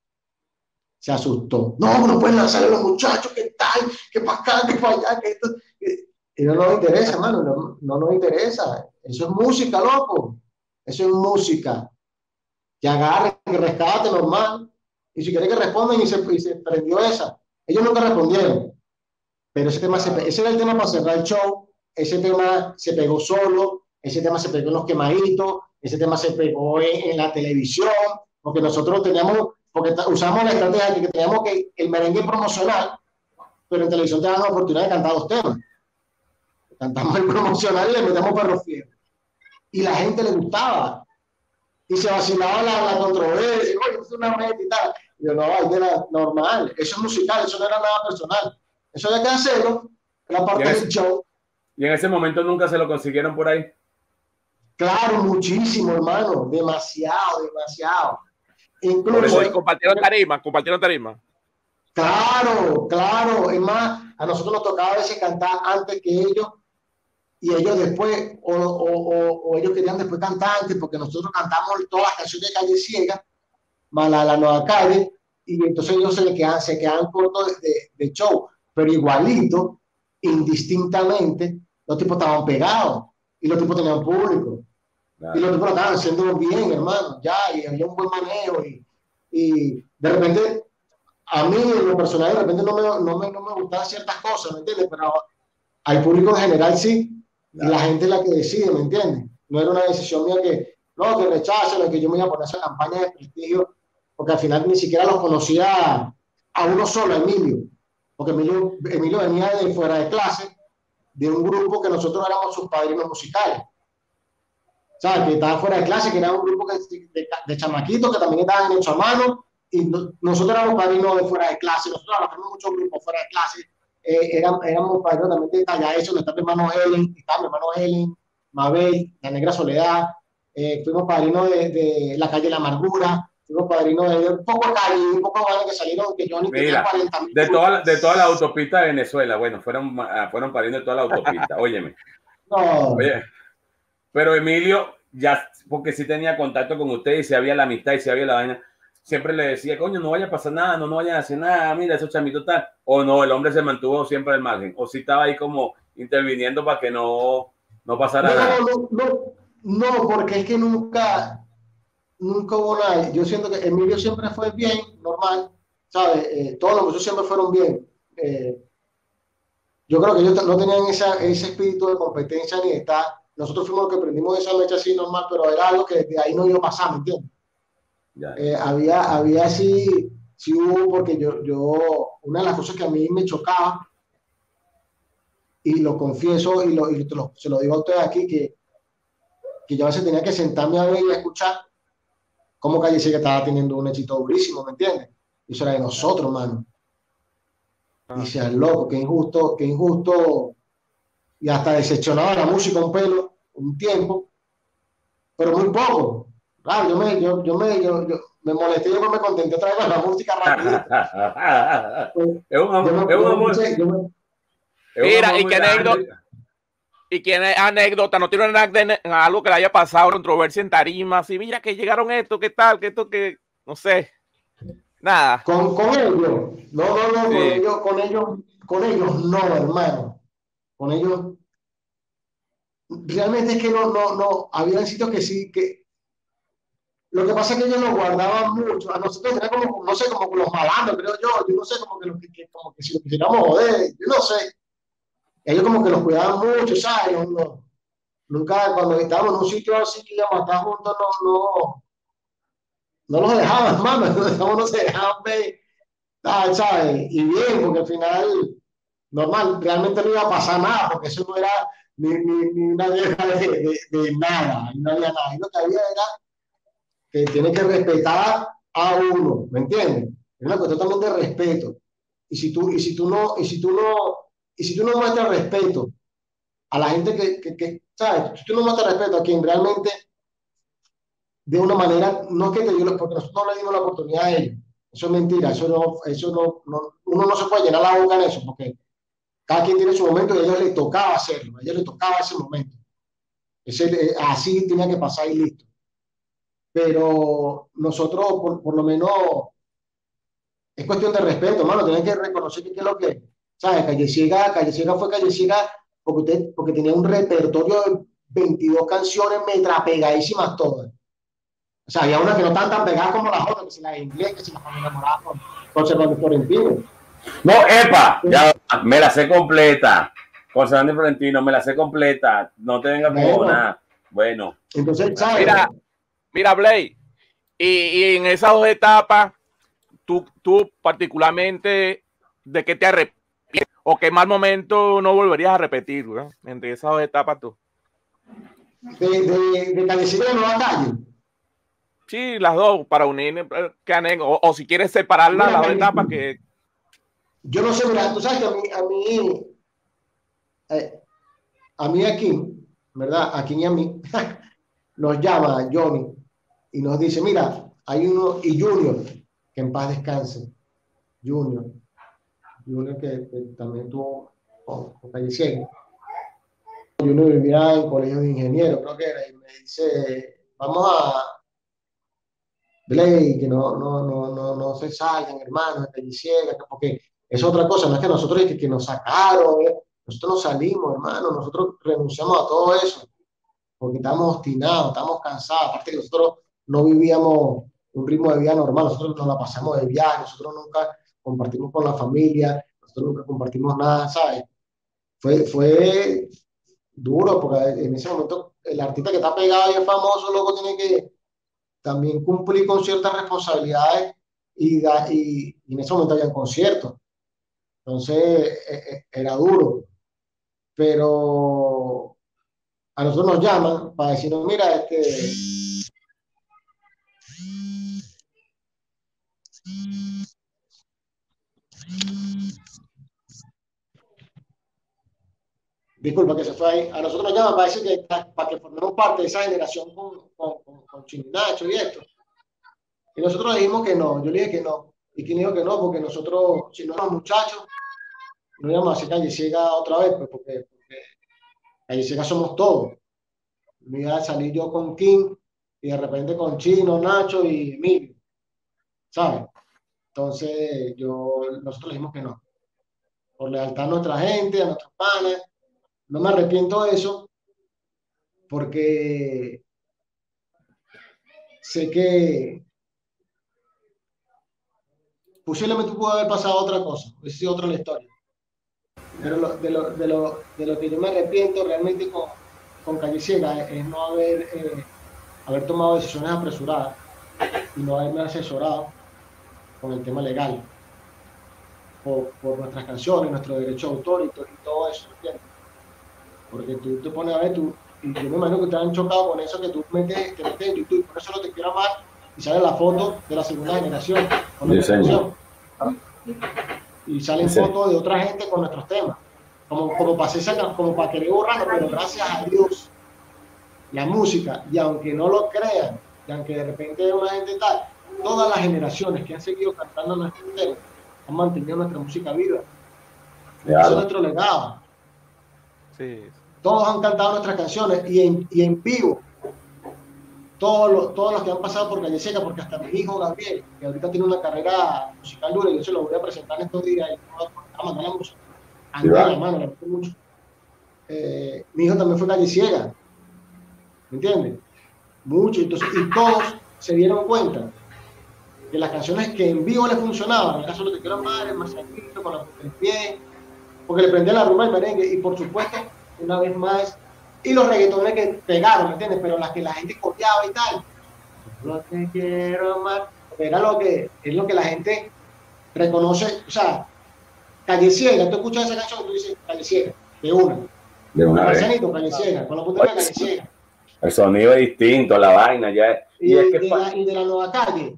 se asustó. No, no pueden lanzar a los muchachos, ¿qué tal? ¿Qué para acá? ¿Qué para allá? ¿Qué esto? Y no nos interesa, hermano, no, no nos interesa. Eso es música, loco. Eso es música. Que agarren, que rescate normal. Y si quieren que respondan y se, y se prendió esa. Ellos nunca respondieron, pero ese tema, se, ese era el tema para cerrar el show, ese tema se pegó solo, ese tema se pegó en los quemaditos, ese tema se pegó en, en la televisión, porque nosotros teníamos, porque usamos la estrategia de que teníamos que el merengue promocional, pero en televisión te dan la oportunidad de cantar dos temas. Cantamos el promocional y le metemos Perro Fiero. Y la gente le gustaba. Y se vacilaba la, la controversia, oye, es una meta y tal. Y yo, no, era normal, eso es musical, eso no era nada personal. Eso había que hacerlo, era parte del ese, show. ¿Y en ese momento nunca se lo consiguieron por ahí? Claro, muchísimo, hermano, demasiado, demasiado. Incluso, por eso, compartieron tarima, compartieron tarima. Claro, claro, es más, a nosotros nos tocaba a veces cantar antes que ellos, y ellos después, o, o, o, o ellos querían después cantar antes, porque nosotros cantamos todas las canciones de Calle Ciega, más la, la Nueva Calle, y entonces ellos se le quedan, se quedan cortos de, de, de show, pero igualito, indistintamente, los tipos estaban pegados, y los tipos tenían público, claro. Y los tipos lo estaban haciendo bien, hermano, ya, y había un buen manejo, y, y de repente, a mí en lo personal, de repente no me, no me, no me gustaban ciertas cosas, ¿me entiendes? Pero al público en general sí, claro. Y la gente es la que decide, ¿me entiendes? No era una decisión mía que, no, que rechacen, que yo me iba a poner esa campaña de prestigio, porque al final ni siquiera los conocía a uno solo, a Emilio, porque Emilio, Emilio venía de fuera de clase, de un grupo que nosotros éramos sus padrinos musicales, ¿sabes? Que estaba fuera de clase, que era un grupo que, de, de chamaquitos que también estaban hechos a mano, y no, nosotros éramos padrinos de fuera de clase, nosotros trabajamos muchos grupos fuera de clase, eh, éramos, éramos padrinos también de Talla Eso, donde está mi hermano Helen, está mi hermano Helen, Mabel, La Negra Soledad, eh, fuimos padrinos de, de La Calle La Amargura, fuimos padrinos de un poco Cali, un poco de que salieron, que yo ni tenía cuarenta mil. De toda, la, de toda la autopista de Venezuela, bueno, fueron, fueron padrinos de toda la autopista, óyeme. No. Oye, pero Emilio, ya, porque sí tenía contacto con usted y si había la amistad y si había la vaina, siempre le decía, coño, no vaya a pasar nada, no, no vayan a hacer nada, mira, esos chamitos tal, o no, el hombre se mantuvo siempre al margen, o si estaba ahí como interviniendo para que no, no pasara no, nada. No, no, no, porque es que nunca, nunca hubo nada. Yo siento que Emilio siempre fue bien, normal, ¿sabes? Eh, todos los muchachos siempre fueron bien. Eh, yo creo que ellos no tenían esa, ese espíritu de competencia ni de estar. Nosotros fuimos los que prendimos esa mecha así normal, pero era algo que de ahí no iba a pasar, ¿me entiendes? Ya. Eh, había, había sí, sí hubo, porque yo, yo, una de las cosas que a mí me chocaba, y lo confieso, y, lo, y lo, se lo digo a ustedes aquí, que, que yo a veces tenía que sentarme a ver y a escuchar cómo Calle Seca estaba teniendo un éxito durísimo, ¿me entiendes? Y eso era de nosotros, mano. Y sea loco, qué injusto, qué injusto, y hasta decepcionaba la música un pelo, un tiempo, pero muy poco. Claro, yo me, yo, yo me, yo, yo me molesté, yo me contenté otra vez con la música rápida. Es un amor, es un amor. Mira, y qué anécdota, y qué anécdota, no tiene una, algo que le haya pasado, controversia en tarima, así, mira que llegaron esto, qué tal, que esto, que, no sé, nada. Con, con ellos, no, no, no, sí. con ellos, con ellos, con ellos, no, hermano, con ellos, realmente es que no, no, no, había sitios que sí, que, lo que pasa es que ellos nos guardaban mucho, a nosotros era como, no sé, como los malandros, creo yo, yo no sé, como que, que, que, como que si lo quisiéramos joder, yo no sé. Ellos como que los cuidaban mucho, ¿sabes? No, no, nunca, cuando estábamos en un sitio así que íbamos a estar juntos, no, no, no los dejaban, hermano, no se dejaban ver, ¿sabes? Y bien, porque al final, normal, realmente no iba a pasar nada, porque eso no era ni, ni, ni una guerra de, de, de nada, no había nada. Y lo que había era que tiene que respetar a uno, ¿me entiendes? Es una cuestión también de respeto. Y si tú, y si tú no, y si tú no, y si tú no muestras respeto a la gente que, que, que ¿sabes? Si tú no muestras respeto a quien realmente, de una manera, no es que te dio, porque nosotros no le dimos la oportunidad a ellos. Eso es mentira, eso no, eso no, no, uno no se puede llenar la boca en eso, porque cada quien tiene su momento y a ellos les tocaba hacerlo, a ellos les tocaba ese momento. Ese, así tenía que pasar y listo. Pero nosotros, por, por lo menos, es cuestión de respeto, hermano, tienen que reconocer que, que es lo que, ¿sabes? Calle Ciega, Calle Ciega fue Calle Ciega porque, usted, porque tenía un repertorio de veintidós canciones metra pegadísimas todas. O sea, había unas que no estaban tan pegadas como las otras, que si las de inglés, que si las enamoradas con, con Servando Florentino. No, epa, ya me la sé completa. Con Servando Florentino, me la sé completa. No te vengas con nada. Bueno. Entonces, ¿sabes? Mira, mira, Blay, y, y en esas dos etapas, tú, tú particularmente, ¿de qué te arrepientes? ¿O qué mal momento no volverías a repetir, ¿no? Entre esas dos etapas tú? De, de, de Calle Ciega de Nueva Calle. Sí, las dos, para unir, o, o si quieres separarlas, las dos etapas que... Yo no sé, mira, tú sabes que a mí, a mí, eh, a mí aquí, ¿verdad? Aquí y a mí, nos llama Johnny y nos dice, mira, hay uno, y Junior, que en paz descanse, Junior, Junior que, que también tuvo con, con Calle Ciega. Junior vivía en colegio de ingenieros, creo que era, y me dice, vamos a... Blay, que no, no, no, no, no se salgan, hermanos, de Calle Ciega, porque es otra cosa, no es que nosotros que, que nos sacaron, ¿eh? Nosotros nos salimos, hermano, nosotros renunciamos a todo eso, porque estamos obstinados, estamos cansados, aparte que nosotros no vivíamos un ritmo de vida normal, nosotros nos la pasamos de viaje, nosotros nunca compartimos con la familia, nosotros nunca compartimos nada, ¿sabes? Fue, fue duro, porque en ese momento el artista que está pegado y es famoso, loco, tiene que también cumplir con ciertas responsabilidades y, da, y, y en ese momento había conciertos. Entonces eh, era duro. Pero a nosotros nos llaman para decirnos, mira, este... Disculpa que se fue ahí. A nosotros nos llaman para decir que para que formemos parte de esa generación con, con, con, con Chinacho y esto. Y nosotros dijimos que no. Yo le dije que no. ¿Y quién dijo que no? Porque nosotros, si no éramos muchachos, no íbamos a hacer Calle Ciega otra vez, pues porque, porque Calle Ciega somos todos. Me iba a salir yo con King y de repente con Chino, Nacho y Emilio, ¿sabes? Entonces, yo, nosotros dijimos que no. Por lealtad a nuestra gente, a nuestros panes. No me arrepiento de eso, porque sé que posiblemente pudo haber pasado otra cosa, hubiese sido otra la historia. Pero lo, de, lo, de, lo, de lo que yo me arrepiento realmente con, con Calle Ciega es, es no haber, eh, haber tomado decisiones apresuradas y no haberme asesorado con el tema legal por, por nuestras canciones, nuestro derecho de autor y, to, y todo eso, ¿entiendes? Porque tú te pones a ver, tú, y yo me imagino que te han chocado con eso que tú metes, te metes en YouTube, por eso no te quiero amar, y sale la foto de la segunda generación, con nuestra canción, ¿no? Y salen sí. fotos de otra gente con nuestros temas, como, como, para, hacer, como para querer borrarlo, pero gracias a Dios, la música, y aunque no lo crean, y aunque de repente una gente tal, todas las generaciones que han seguido cantando nuestros temas, han mantenido nuestra música viva. Claro. Eso es nuestro legado. Sí. Todos han cantado nuestras canciones y en, y en vivo. Todos los, todos los que han pasado por Calle Ciega, porque hasta mi hijo Gabriel, que ahorita tiene una carrera musical dura, y yo se lo voy a presentar en estos días, y voy a mandar la música. Anda la mano, le gusta mucho. Eh, mi hijo también fue Calle Ciega. ¿Me entiendes? Mucho. Entonces, y todos se dieron cuenta que las canciones que en vivo les funcionaban, en el caso de Lo Te Quiero Amar, el Marcianito, con el pie, porque le prendía la rumba al merengue, y por supuesto, una vez más, y los reggaetones que pegaron, ¿me entiendes? Pero las que la gente copiaba y tal, Lo Te Quiero Amar, era lo que, es lo que la gente reconoce, o sea, Calle Ciega, tú escuchas esa canción y tú dices, Calle Ciega, de una. De una vez. Marcianito, Calle Ciega, con la punta de Calle Ciega. El sonido es distinto, la vaina ya. Y, y, es de, que la, y de la Nueva Calle,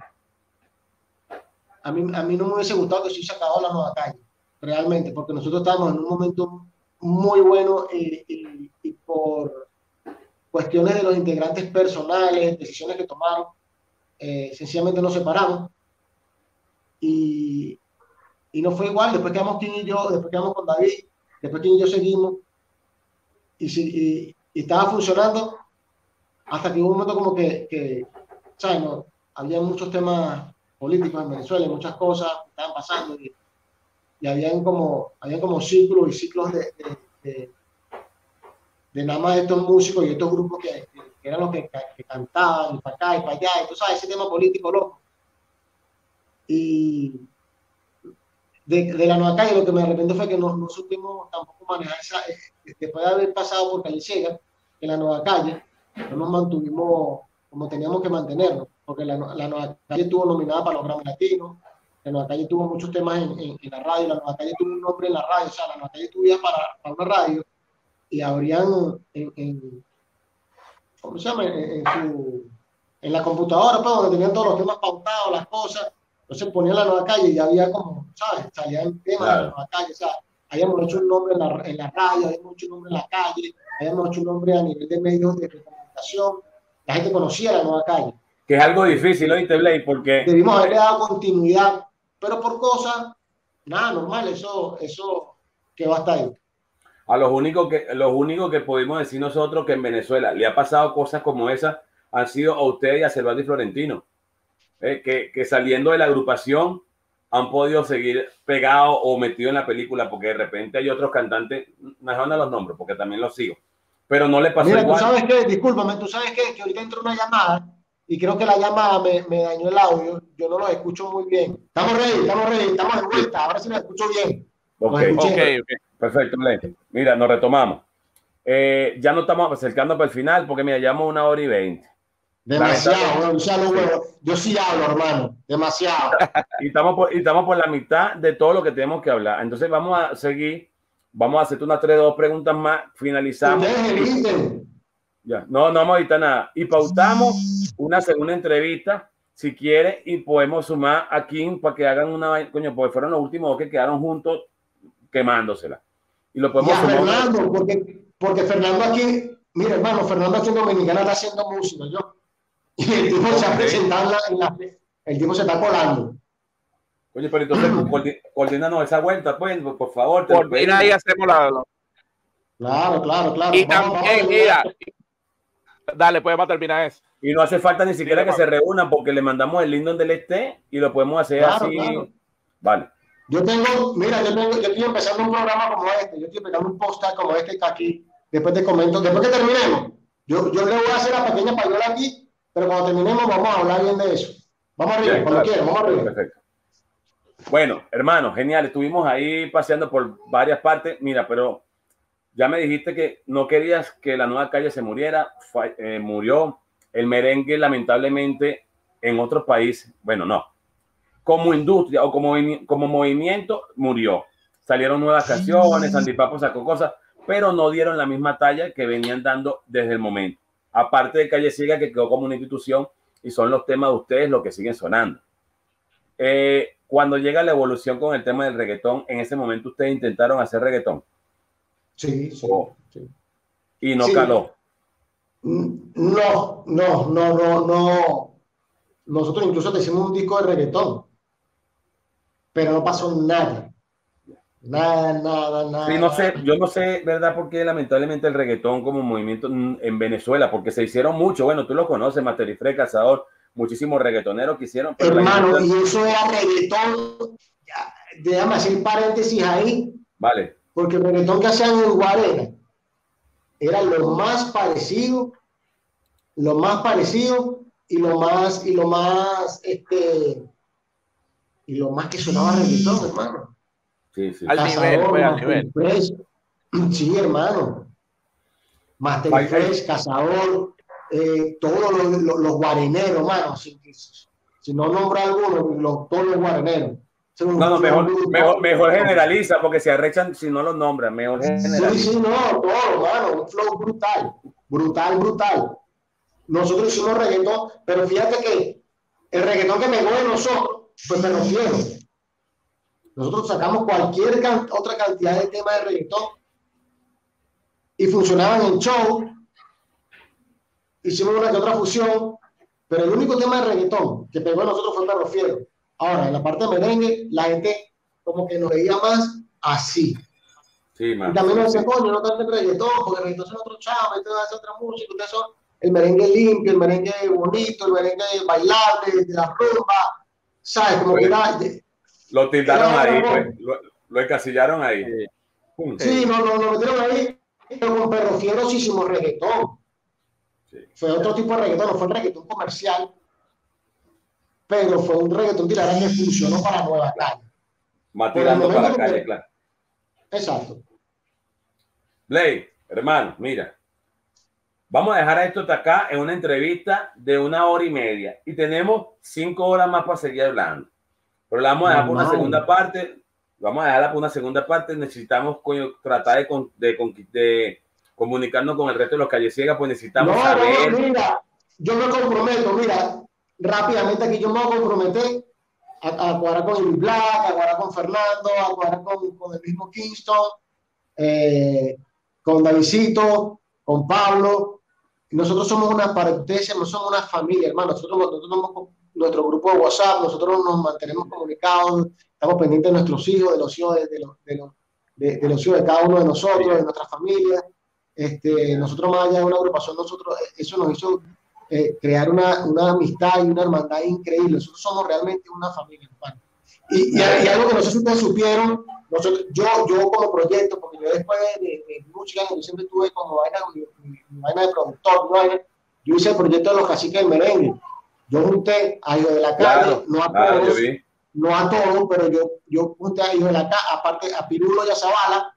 a mí, a mí no me hubiese gustado que se hubiese acabado la Nueva Calle, realmente, porque nosotros estábamos en un momento muy bueno y, y, y por cuestiones de los integrantes personales, decisiones que tomaron, eh, sencillamente nos separamos y, y no fue igual. Después quedamos King y yo, después quedamos con David, después King y yo seguimos y, y, y estaba funcionando hasta que hubo un momento como que, que ¿sabes? No, había muchos temas políticos en Venezuela, muchas cosas que estaban pasando y, y habían como, habían como ciclos y ciclos de, de, de, de nada más de estos músicos y estos grupos que, que eran los que, que cantaban, y para acá y para allá, y tú sabes, ese tema político loco. Y de, de la Nueva Calle lo que me arrepiento fue que no, no supimos tampoco manejar esa, después de haber pasado por Calle Ciega, en la Nueva Calle, no nos mantuvimos como teníamos que mantenernos, porque la, la Nueva Calle estuvo nominada para los Grammy Latinos. La Nueva Calle tuvo muchos temas en, en, en la radio, la Nueva Calle tuvo un nombre en la radio, o sea, la Nueva Calle tuvo para, para una radio y abrían en, en ¿cómo se llama? En, en, su, en la computadora, pues, donde tenían todos los temas pautados, las cosas, entonces ponían la Nueva Calle y ya había como, ¿sabes? Salían temas claro. de la Nueva Calle, o sea, habíamos hecho un nombre en la, en la radio, habíamos hecho un nombre en la calle, habíamos hecho un nombre a nivel de medios de comunicación, la gente conocía la Nueva Calle. Que es algo difícil, ¿oíste, Blade? Porque debimos haberle dado continuidad, pero por cosas, nada, normal, eso, eso quedó hasta ahí. A los únicos que, los únicos que podemos decir nosotros que en Venezuela le ha pasado cosas como esas han sido a ustedes y a Cervantes y Florentino, eh, que, que saliendo de la agrupación han podido seguir pegados o metidos en la película, porque de repente hay otros cantantes, me van a los nombres, porque también los sigo, pero no le pasó Mira, igual. tú sabes qué, discúlpame, tú sabes qué, que ahorita entró una llamada y creo que la llamada me, me dañó el audio, yo no lo escucho muy bien. Estamos ready, estamos ready, estamos de vuelta, ahora sí lo escucho bien. Ok, ok, ok. Perfecto, Blade. Mira, nos retomamos. Eh, ya nos estamos acercando para el final porque mira, llevamos una hora y veinte. Demasiado, bueno, bueno, yo sí hablo, hermano, demasiado. y, estamos por, y estamos por la mitad de todo lo que tenemos que hablar. Entonces vamos a seguir, vamos a hacerte unas tres, dos preguntas más, finalizamos. ¿Ustedes ya, no, no vamos a editar nada. Y pautamos una segunda entrevista. si quiere, y podemos sumar a Kim para que hagan una, coño, porque fueron los últimos dos que quedaron juntos quemándosela. Y lo podemos y a sumar. Fernando, porque, porque Fernando aquí, mira hermano, Fernando aquí en Dominicana está haciendo música, yo. Y el tipo se ha presentado en la, en la, el tipo se está colando. Oye, pero entonces coordínanos esa vuelta, pues, por favor. Coordina ahí, hacemos la, la... Claro, claro, claro. Y vamos, también, vamos mira, dale, pues, vamos a terminar eso. Y no hace falta ni siquiera sí, que se reúnan porque le mandamos el link donde él esté y lo podemos hacer claro, así. Claro. Vale. Yo tengo, mira, yo, tengo, yo estoy empezando un programa como este, yo estoy empezando un podcast como este que aquí, después te comento, después que terminemos, yo, yo le voy a hacer la pequeña payola aquí, pero cuando terminemos vamos a hablar bien de eso. Vamos arriba, bien, cuando claro. quieran, vamos arriba. Perfecto. Bueno, hermano, genial, estuvimos ahí paseando por varias partes, mira, pero ya me dijiste que no querías que la Nueva Calle se muriera, fue, eh, murió el merengue lamentablemente en otros países, bueno, no. Como industria o como, como movimiento murió. Salieron nuevas canciones, Sandy Papo sacó cosas, pero no dieron la misma talla que venían dando desde el momento. Aparte de Calle Ciega, que quedó como una institución y son los temas de ustedes los que siguen sonando. Eh, cuando llega la evolución con el tema del reggaetón, en ese momento ustedes intentaron hacer reggaetón. Sí, sí. Oh. sí. Y no sí. caló. No, no, no, no, no. Nosotros incluso te hicimos un disco de reggaetón. Pero no pasó nada. Nada, nada, nada. Sí, no sé, yo no sé, ¿verdad? Porque lamentablemente el reggaetón como movimiento en Venezuela, porque se hicieron mucho, bueno, tú lo conoces, Master y Fred, Cazador, muchísimos reggaetoneros que hicieron. Pero hermano, y eso era reggaetón, ya, déjame hacer paréntesis ahí. Vale. Porque el reggaetón que hacían en Guarena era lo más parecido, lo más parecido y lo más, y lo más, este... y lo más que sonaba reggaetón, hermano. Sí, sí. Al Cazador, nivel, pues, al Master nivel. Fresh. Sí, hermano. Master Bye, Fresh, Cazador, eh, todos los, los, los guareneros, hermano. Si, si no nombra alguno, los, todos los guareneros. No, no, mejor, mejor, mejor generaliza, porque se arrechan si no los nombran. Mejor generaliza. Sí, sí, no, todo, hermano. Un flow brutal. Brutal, brutal. Nosotros hicimos reggaetón, pero fíjate que el reggaetón que me de nosotros pues me lo quiero. Nosotros sacamos cualquier can otra cantidad de temas de reggaetón y funcionaban en show. Hicimos una que otra fusión, pero el único tema de reggaetón que pegó a nosotros fue Perro Fiero. Ahora, en la parte de merengue, la gente como que nos veía más así. Sí, man. Y también nos decía, coño, no tanto el reggaetón, porque el reggaetón es otro chavo, este es otra música, ustedes son el merengue limpio, el merengue bonito, el merengue bailable, de la rumba. ¿Sabes? Como pues, que era, lo tildaron ahí, pues, lo, lo encasillaron ahí. Sí, sí no, no, lo metieron ahí, pero con Perro Fiero sí hicimos reggaetón. Sí. Fue otro tipo de reggaetón, no fue el reggaetón comercial, pero fue un reggaetón tirada que funcionó para Nueva Calle. Más tirando para la calle, que... claro. Exacto. Blay, hermano, mira. Vamos a dejar esto hasta acá en una entrevista de una hora y media. Y tenemos cinco horas más para seguir hablando. Pero la vamos a dejar por una segunda parte. Vamos a dejarla por una segunda parte. Necesitamos coño, tratar de, de, de comunicarnos con el resto de los Calle Ciega, pues necesitamos no, saber. No, mira, yo me comprometo, mira, rápidamente aquí yo me voy a comprometer a, a cuadrar con el Black, a cuadrar con Fernando, a cuadrar con, con el mismo Kingston, eh, con Davidcito, con Pablo. Nosotros somos una, para ustedes no somos una familia, hermano. Nosotros, nosotros tenemos nuestro grupo de WhatsApp, nosotros nos mantenemos comunicados, estamos pendientes de nuestros hijos, de los hijos de, de, los, de, los, de, de los hijos de cada uno de nosotros, de nuestras familias. Este, nosotros más allá de una agrupación, nosotros, eso nos hizo eh, crear una, una amistad y una hermandad increíble. Nosotros somos realmente una familia, hermano. Y, y, y algo que no sé si ustedes supieron, nosotros, yo, yo como proyecto, porque yo después de, de, de muchos años, yo siempre tuve como vaina, mi, mi, mi vaina de productor, mi vaina, yo hice el proyecto de los caciques del merengue. Yo junté a Hijo de la Calle, claro, no a claro, todos, no a todos, pero yo, yo junté a Hijo de la Calle, aparte a Pirulo y a Zavala,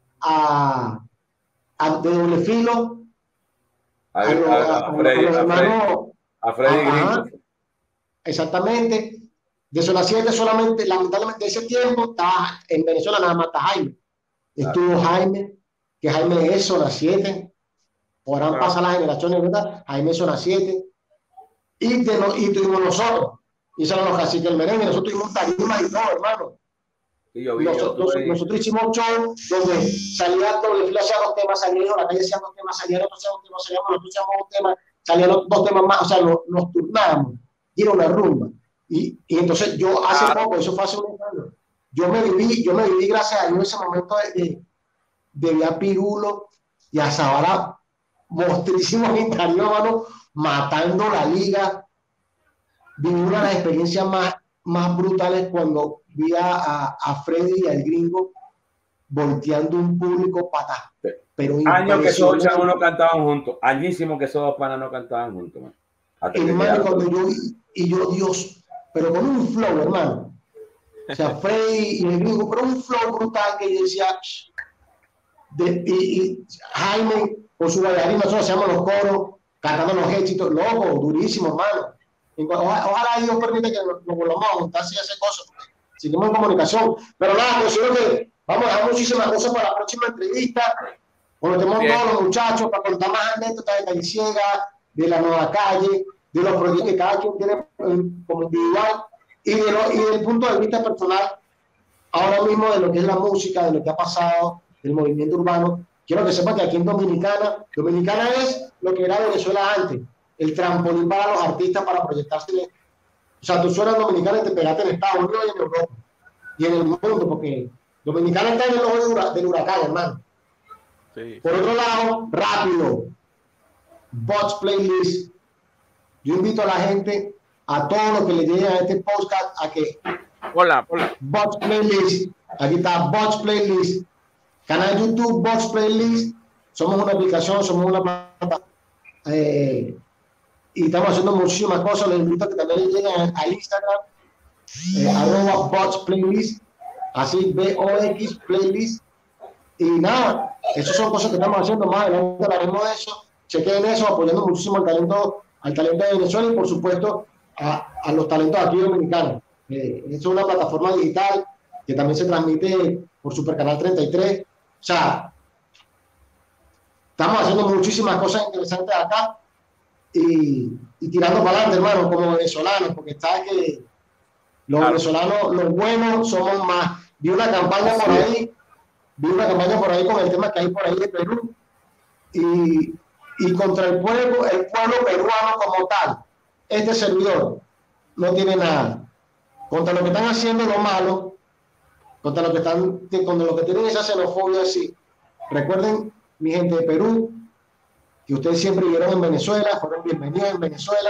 a, a de Doble Filo, a, a, a, a, a Freddy, a, hermanos, a Freddy Gringo. Exactamente. De Zona siete solamente, lamentablemente, ese tiempo estaba en Venezuela nada más está Jaime. Estuvo claro. Jaime, que Jaime es Zona siete. Podrán claro. pasar las generaciones, ¿verdad? Jaime es Zona siete. Y, de no, y tuvimos nosotros, y son los caciques del merengue, nosotros tuvimos tarimas y todo, hermano. Sí, yo vi, nosotros, yo nosotros, nosotros hicimos un show donde salía doble fila, hacía dos temas, salía en la calle, hacía dos temas, salía otro, hacía dos temas, salíamos nosotros, hacíamos dos temas, salían los dos temas más, o sea, nos, nos turnábamos, y era una rumba. Y, y entonces yo hace claro. poco, eso fue hace un año, yo me viví, yo me viví gracias a Dios ese momento de, de, de ver a Pirulo y a Zabala, mostrísimos italianos, matando la liga. Viví una de las experiencias más, más brutales cuando vi a, a, a Freddy y al gringo volteando un público patá. Pero años que esos dos no cantaban juntos, añísimo que esos dos panas no cantaban juntos, man. Hermano, cuando yo vi, y yo, Dios, pero con un flow, hermano. O sea, Freddy y el gringo, pero un flow brutal que yo decía, de, y, y Jaime con su bailarín, nosotros hacíamos los coros, cantando los éxitos, loco, durísimo, hermano. Ojalá, ojalá Dios permita que nos, nos volvamos a juntar y hacer cosas. Seguimos en comunicación. Pero nada, considero que vamos a dejar muchísimas cosas para la próxima entrevista. Cuando tenemos Bien. todos los muchachos para contar más anécdotas de Calle Ciega, de la nueva calle, de los proyectos que cada quien tiene como individual y, de lo, y del punto de vista personal, ahora mismo de lo que es la música, de lo que ha pasado, del movimiento urbano. Quiero que sepan que aquí en Dominicana, Dominicana es lo que era Venezuela antes, el trampolín para los artistas para proyectarse. O sea, tú suenas dominicana y te pegaste en Estados Unidos y en Europa y en el mundo, porque Dominicana está en el ojo del huracán, hermano. Sí. Por otro lado, rápido, Bots Playlist. Yo invito a la gente, a todos los que le lleguen a este podcast, a que hola, hola. Bots Playlist, aquí está Bots Playlist, canal YouTube Bots Playlist. Somos una aplicación, somos una plataforma. Eh, y estamos haciendo muchísimas cosas. Les invito a que también lleguen a Instagram, eh, arroba Bots Playlist, así B O X Playlist. Y nada, esas son cosas que estamos haciendo. Más adelante hablaremos de eso. Chequen eso, apoyando muchísimo al talento, al talento de Venezuela y por supuesto a, a los talentos aquí dominicanos. Eh, es una plataforma digital que también se transmite por Supercanal treinta y tres. O sea, estamos haciendo muchísimas cosas interesantes acá. Y, y tirando para adelante, hermano, como venezolanos, porque está que los claro. venezolanos, los buenos, somos más. Vi una campaña por ahí, vi una campaña por ahí con el tema que hay por ahí de Perú, y, y contra el pueblo, el pueblo peruano como tal, este servidor no tiene nada. Contra lo que están haciendo lo malo, contra lo que están, contra lo que tienen esa xenofobia así. Recuerden, mi gente de Perú, que ustedes siempre vivieron en Venezuela, fueron bienvenidos en Venezuela,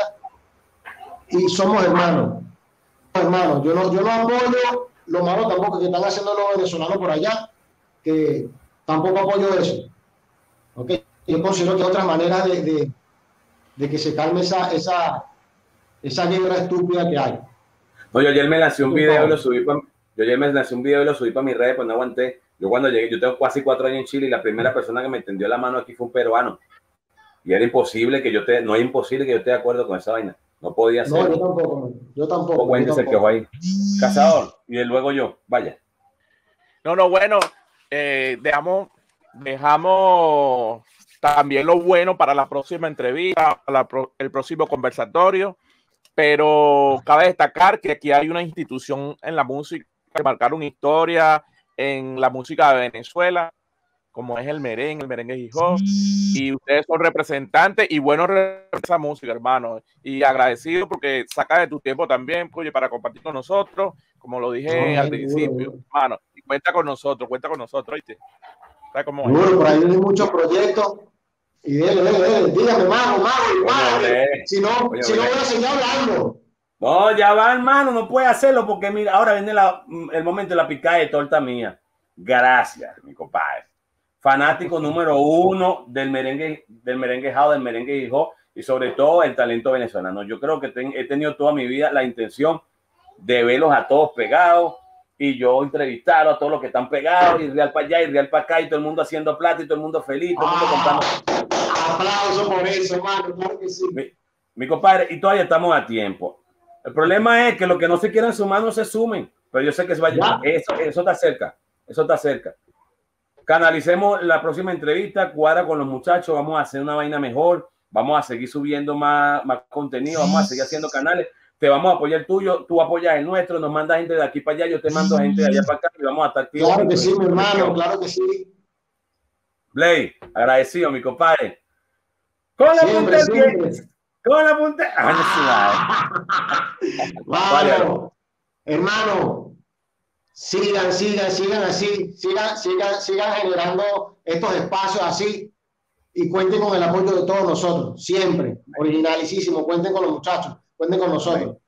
y somos hermanos. Hermanos, yo no, yo no apoyo lo malo tampoco que están haciendo los venezolanos por allá, que tampoco apoyo eso. ¿Okay? Yo considero que hay otras maneras de, de, de que se calme esa, esa, esa guerra estúpida que hay. No, yo ayer me lancé un video y lo subí para, yo ayer me lancé un video y lo subí para mis redes, pues no aguanté. Yo cuando llegué, yo tengo casi cuatro años en Chile y la primera persona que me tendió la mano aquí fue un peruano. Y era imposible que yo te, no es imposible que yo esté de acuerdo con esa vaina. No podía ser. No, yo tampoco. Yo tampoco. Cuéntese que fue ahí. Cazador. Y luego yo. Vaya. No, no, bueno. Eh, dejamos, dejamos también lo bueno para la próxima entrevista, para la pro, el próximo conversatorio. Pero cabe destacar que aquí hay una institución en la música que marcaron historia en la música de Venezuela, como es el merengue, el merengue hip hop, y ustedes son representantes y buenos representantes de esa música, hermano, y agradecido porque saca de tu tiempo también, oye, para compartir con nosotros, como lo dije no, al principio, duro, hermano, y cuenta con nosotros, cuenta con nosotros, ¿viste? ¿Sabes cómo es? Por ahí hay muchos proyectos, y dele, dele, dele, dígame, mago, mago, igual, si no, oye, si oye. no voy a seguir hablando. No, ya va, hermano, no puede hacerlo porque mira, ahora viene la, el momento de la picada de torta mía. Gracias, mi compadre. Fanático número uno del merengue, del merengue house, del merengue hip hop y sobre todo el talento venezolano. Yo creo que ten, he tenido toda mi vida la intención de verlos a todos pegados y yo entrevistar a todos los que están pegados y real para allá y real para acá y todo el mundo haciendo plata y todo el mundo feliz, todo el mundo ah, comprando. Aplauso por eso, hermano, claro que sí. Mi, mi compadre, y todavía estamos a tiempo. El problema es que los que no se quieran sumar no se sumen, pero yo sé que se va a llegar. Eso, eso está cerca, eso está cerca. Canalicemos la próxima entrevista, cuadra con los muchachos, vamos a hacer una vaina mejor, Vamos a seguir subiendo más, más contenido, vamos a seguir haciendo canales. Te vamos a apoyar el tuyo, tú apoyas el nuestro, nos mandas gente de aquí para allá, yo te mando gente de allá para acá y vamos a estar activos. Claro que sí, mi hermano, claro que sí. Blay, agradecido, mi compadre. Con la Siempre, punta del siempre. pie. Con la punta. Ah, Vamos, hermano, sigan, sigan, sigan así, sigan, sigan, sigan generando estos espacios así y cuenten con el apoyo de todos nosotros, siempre, originalicísimo, cuenten con los muchachos, cuenten con nosotros.